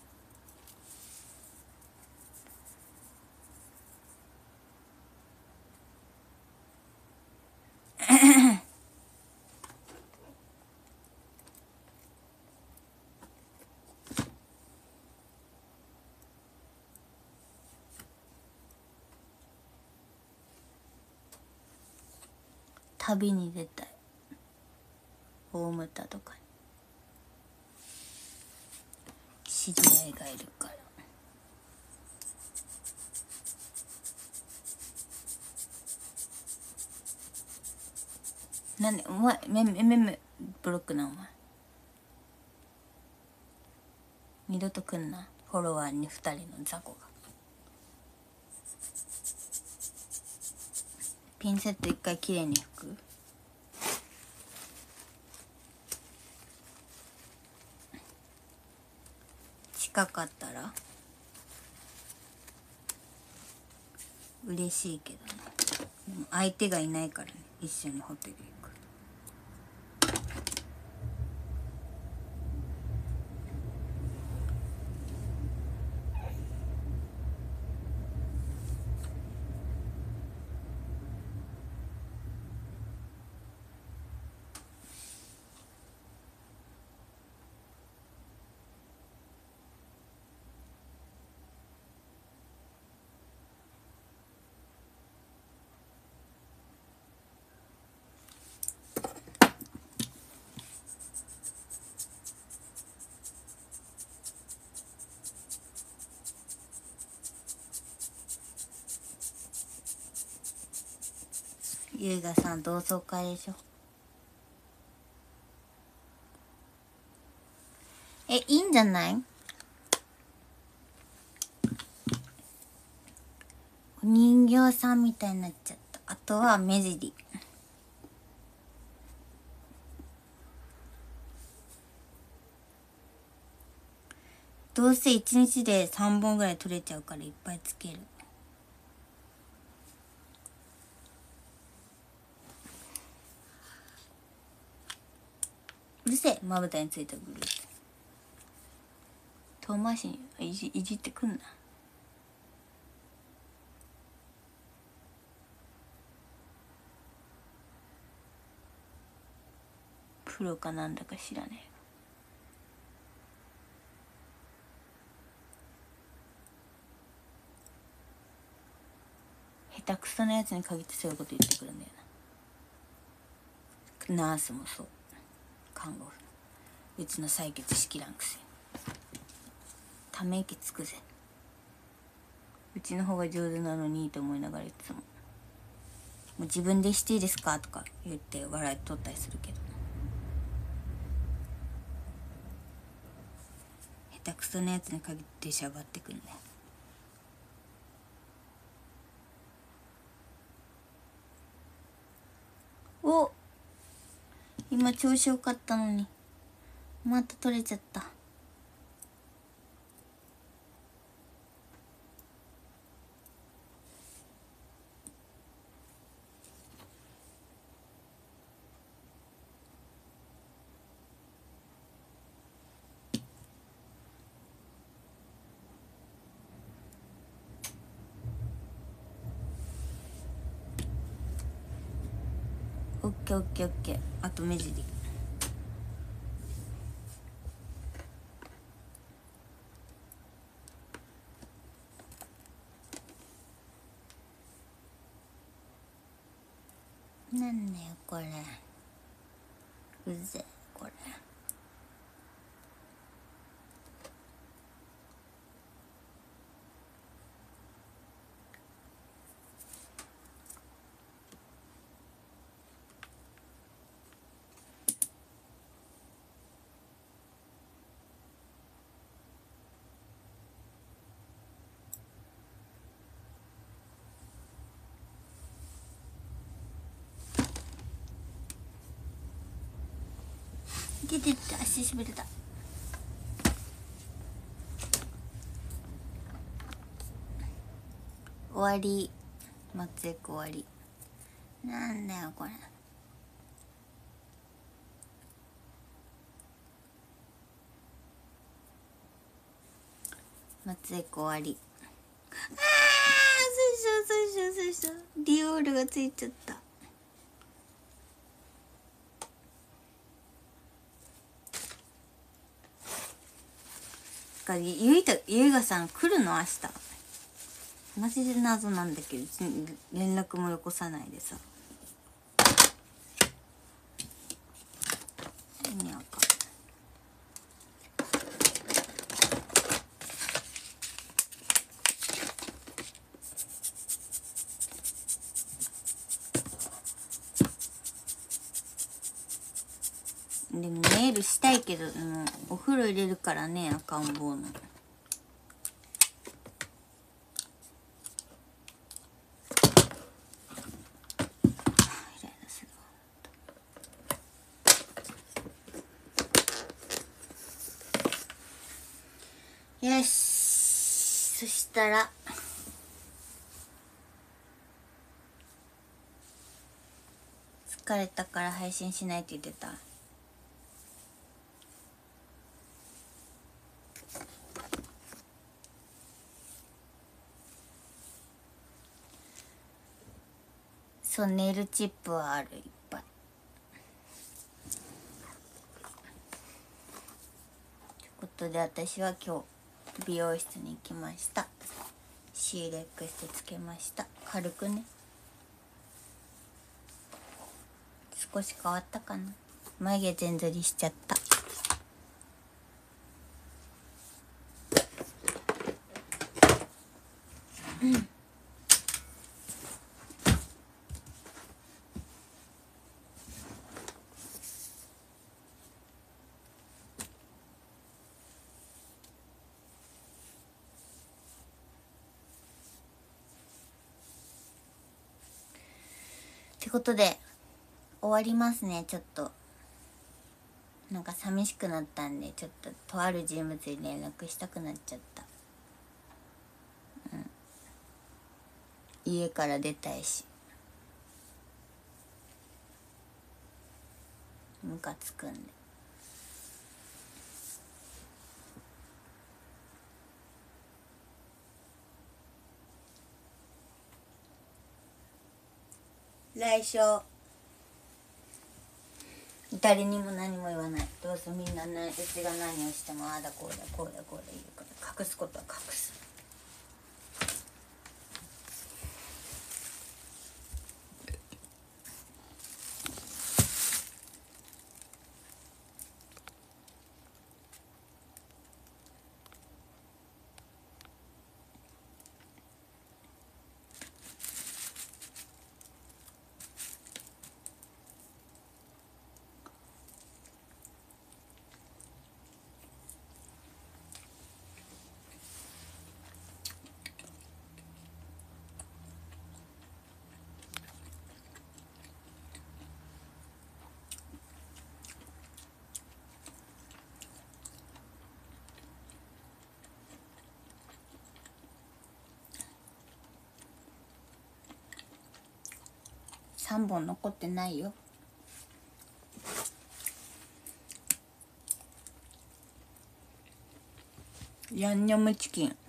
旅に出たい。大牟田とかに知り合いがいるから。なんでお前めブロックな。お前二度と来んな。フォロワーに2人の雑魚が。ピンセット1回きれいに拭く。近かったら嬉しいけどね。でも相手がいないからね、一緒にホテル行く。ゆいがさん同窓会でしょ。いいんじゃない？お人形さんみたいになっちゃった。あとは目尻。どうせ1日で3本ぐらい取れちゃうからいっぱいつける。うるせえ、まぶたについたグループ。遠回しにいじってくんな。プロかなんだか知らねえ。下手くそなやつに限ってそういうこと言ってくるんだよな。ナースもそう、看護婦、うちの採血しきらんくせにため息つくぜ。うちの方が上手なのにいいと思いながらいつも、もう自分でしていいですかとか言って笑い取ったりするけど、下手くそなやつに限ってしゃばってくんだよ。お、今調子よかったのにまた取れちゃった。オッケーオッケーオッケー。あと目尻。なんだよこれ、うぜこれ。 出てって足しびれた。終わり。松江区終わり。なんだよこれ。松江区終わり。そうディオールがついちゃった。ゆいがさん来るの明日。マジで謎なんだけど連絡もよこさないでさ。意味わかんない。でもメールしたいけど、お風呂入れるからね、赤ん坊の。イライラするわ。よし、そしたら疲れたから配信しないって言ってた。そう、ネイルチップはある、いっぱい。ということで私は今日美容室に行きました。シーレックスつけました。軽くね。少し変わったかな。眉毛全剃りしちゃった。ってことで終わりますね。ちょっとなんか寂しくなったんで、ちょっととある人物に連絡したくなっちゃった。家から出たいしムカつくんで。来週誰にも何も言わない。どうせみんなね、うちが何をしてもああだこうだこうだこうだ言うから隠すことは隠す。3本残ってないよ。ヤンニョムチキン。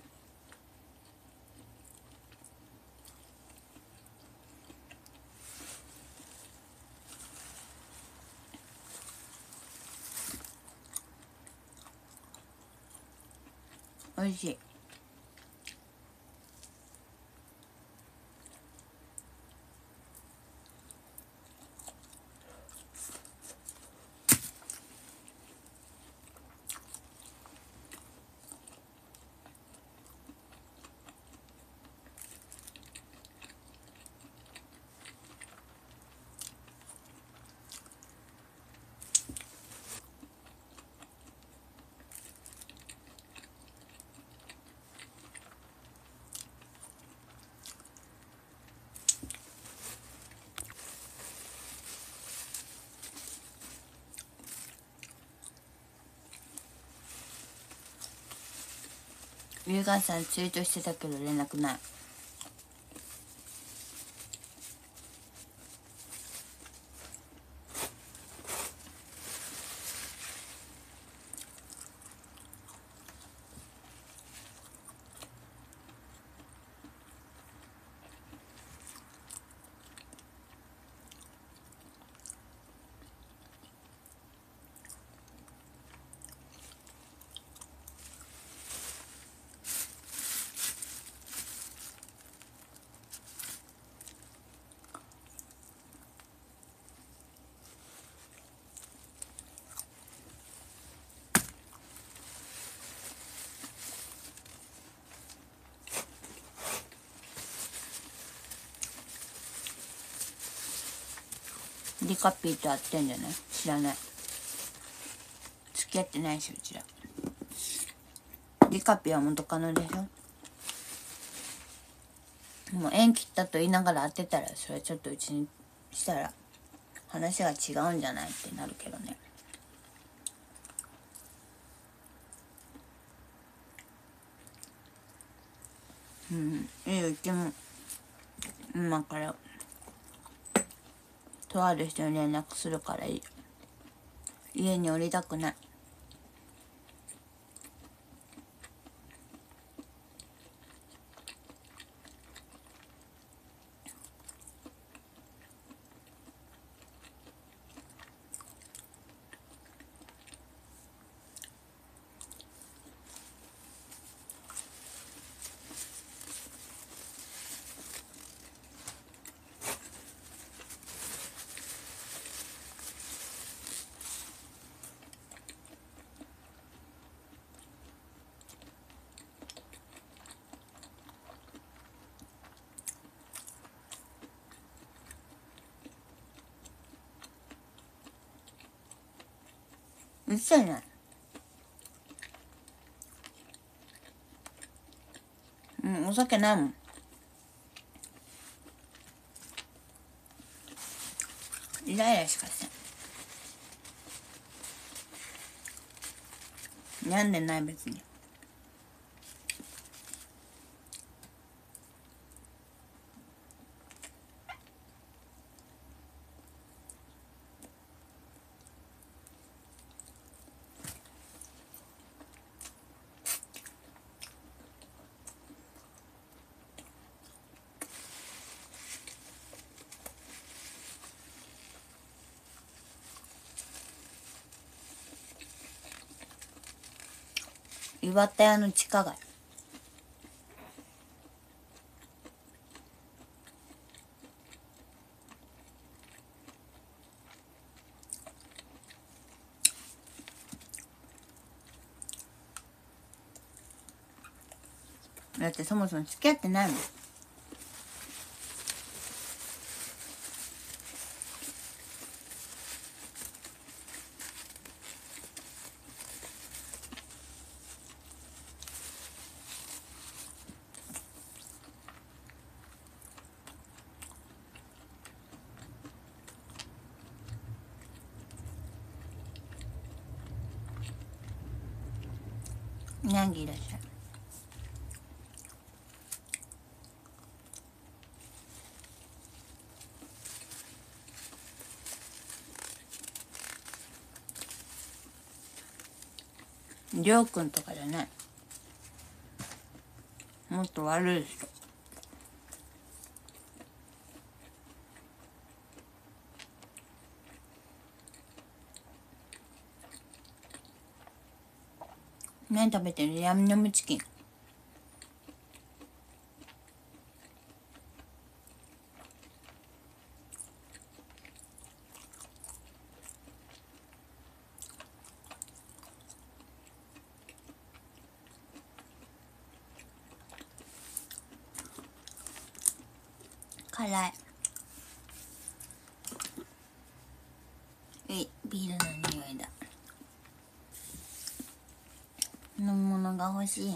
おいしい。 ゆうがんさんツイートしてたけど連絡ない。リカピーと会ってんじゃない？知らない。付き合ってないし、うちら。リカピーは元カノでしょ。もう縁切ったと言いながら会ってたら、それはちょっとうちにしたら話が違うんじゃないってなるけどね。うちも今からとある人に連絡するからいい。家に降りたくない。うっせえな。お酒ないもん。イライラしかせん。病んでない別に。岩田屋の地下街。だってそもそも付き合ってないもん。ニャンギいらっしゃい。りょうくんとかじゃない。もっと悪い人。何食べてる？ヤンニョムチキン。辛い。ビールの匂いだ。飲み物が欲しい。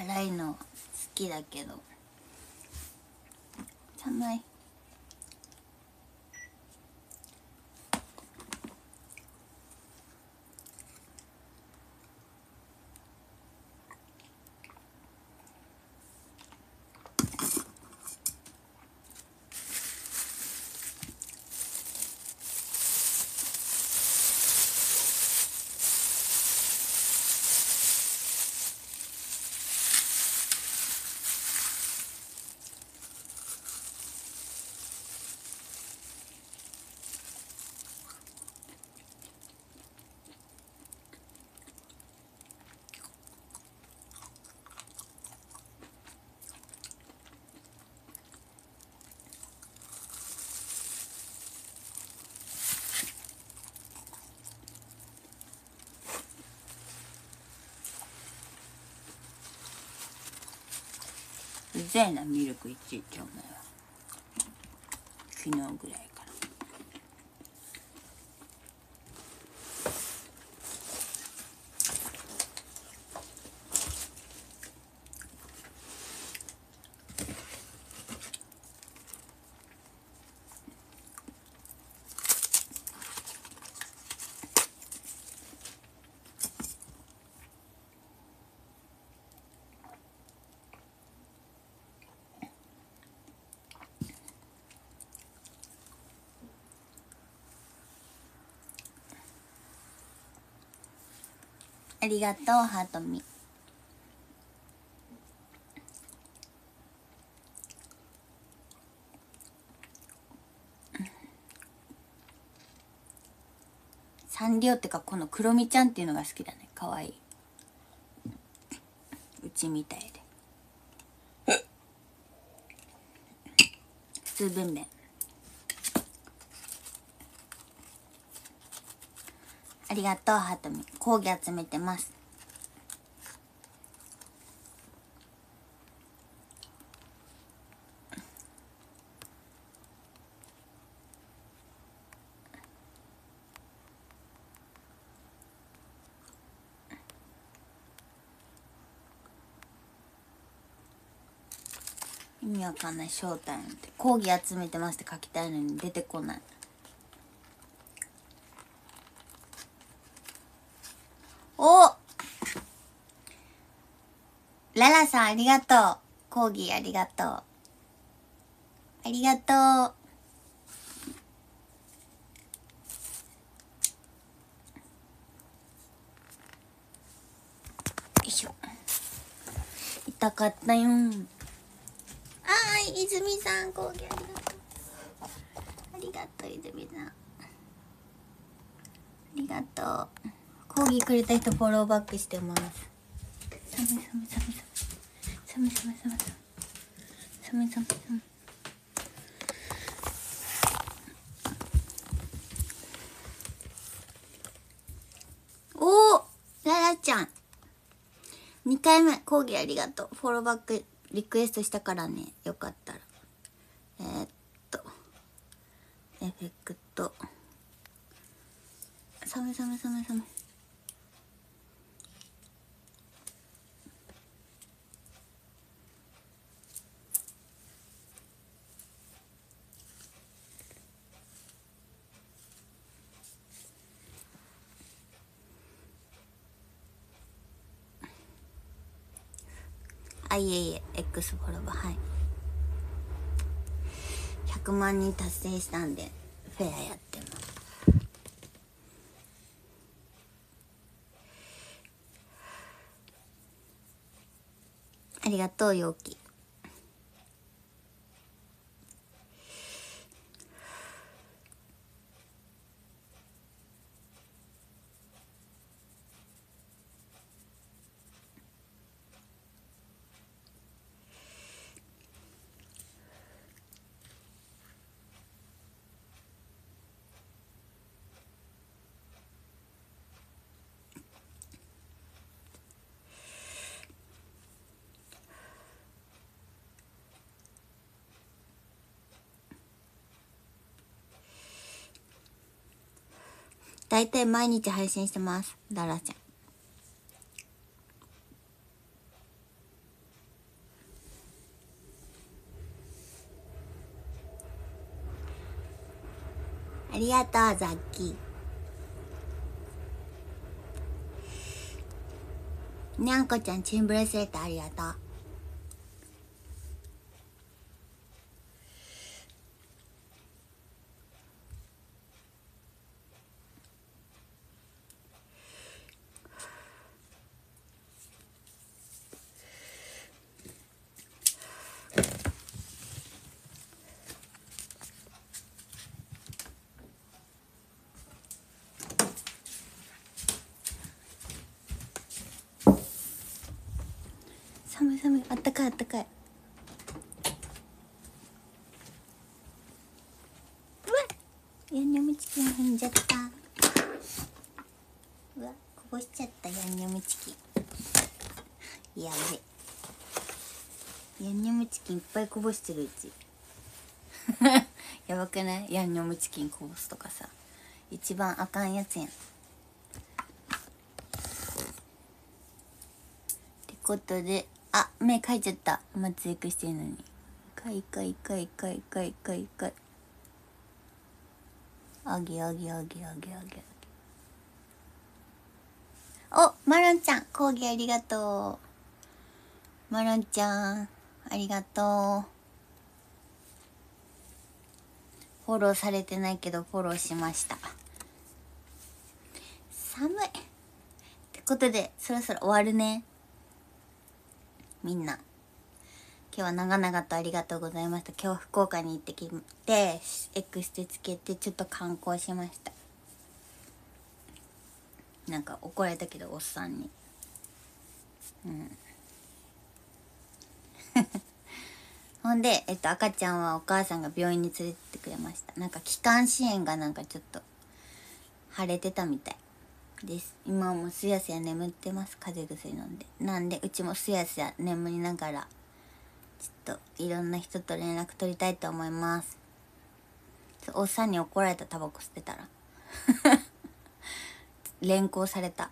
辛いの好きだけど寒い。うぜえな、ミルクいちいちお前は。昨日ぐらいから。ありがとう、ハートミ。サンリオってか、このクロミちゃんっていうのが好きだね。かわいい。うちみたいで。普通弁弁。ありがとう、ハトミ。講義集めてます。意味わかんない。正体なんて講義集めてますって書きたいのに出てこない。お、ララさんありがとう。講義ありがとう。ありがとう。よいしょ。痛かったよ。泉さん、講義ありがとう。ありがとう、泉さん。ありがとう。講義くれた人フォローバックしてます。寒い寒い寒い寒い寒い寒い寒い寒い寒い寒い寒い。おー、ララちゃん2回目講義ありがとう。フォローバックリクエストしたからね、よかったらエフェクト。寒い寒い寒い寒い。あ、いえいえ、X フォロワー、はい、100万人達成したんでフェアやってます。ありがとう、陽気。だいたい毎日配信してます、ダラちゃん。 ありがとうザッキー。にゃんこちゃんチンブレスレットありがとう。寒い寒い、あったかいあったかい。うわ、ヤンニョムチキン踏んじゃった。うわ、こぼしちゃったヤンニョムチキン。やべ、ヤンニョムチキンいっぱいこぼしてるうちやばくない？ヤンニョムチキンこぼすとかさ、一番あかんやつやん。ってことで、あ、目かいちゃった。松江区してるのに。かいかいかいかいかいかいかい。あげあげあげあげあげ。お、マロンちゃん、講義ありがとう。マロンちゃん、ありがとう。フォローされてないけどフォローしました。寒い。ってことで、そろそろ終わるね。みんな。今日は長々とありがとうございました。今日は福岡に行ってきて、エクステつけてちょっと観光しました。なんか怒られたけど、おっさんに。ほんで、赤ちゃんはお母さんが病院に連れてってくれました。なんか気管支炎がなんかちょっと腫れてたみたいです。今はもうすやすや眠ってます。風邪薬飲んで。なんでうちもすやすや眠りながらちょっといろんな人と連絡取りたいと思います。おっさんに怒られた。タバコ吸ってたら連行された。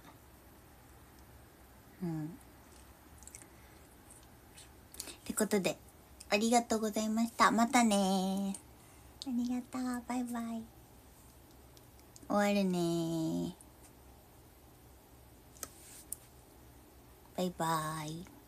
ってことで、ありがとうございました。またね。ありがとう。バイバイ。終わるね。バイバイ。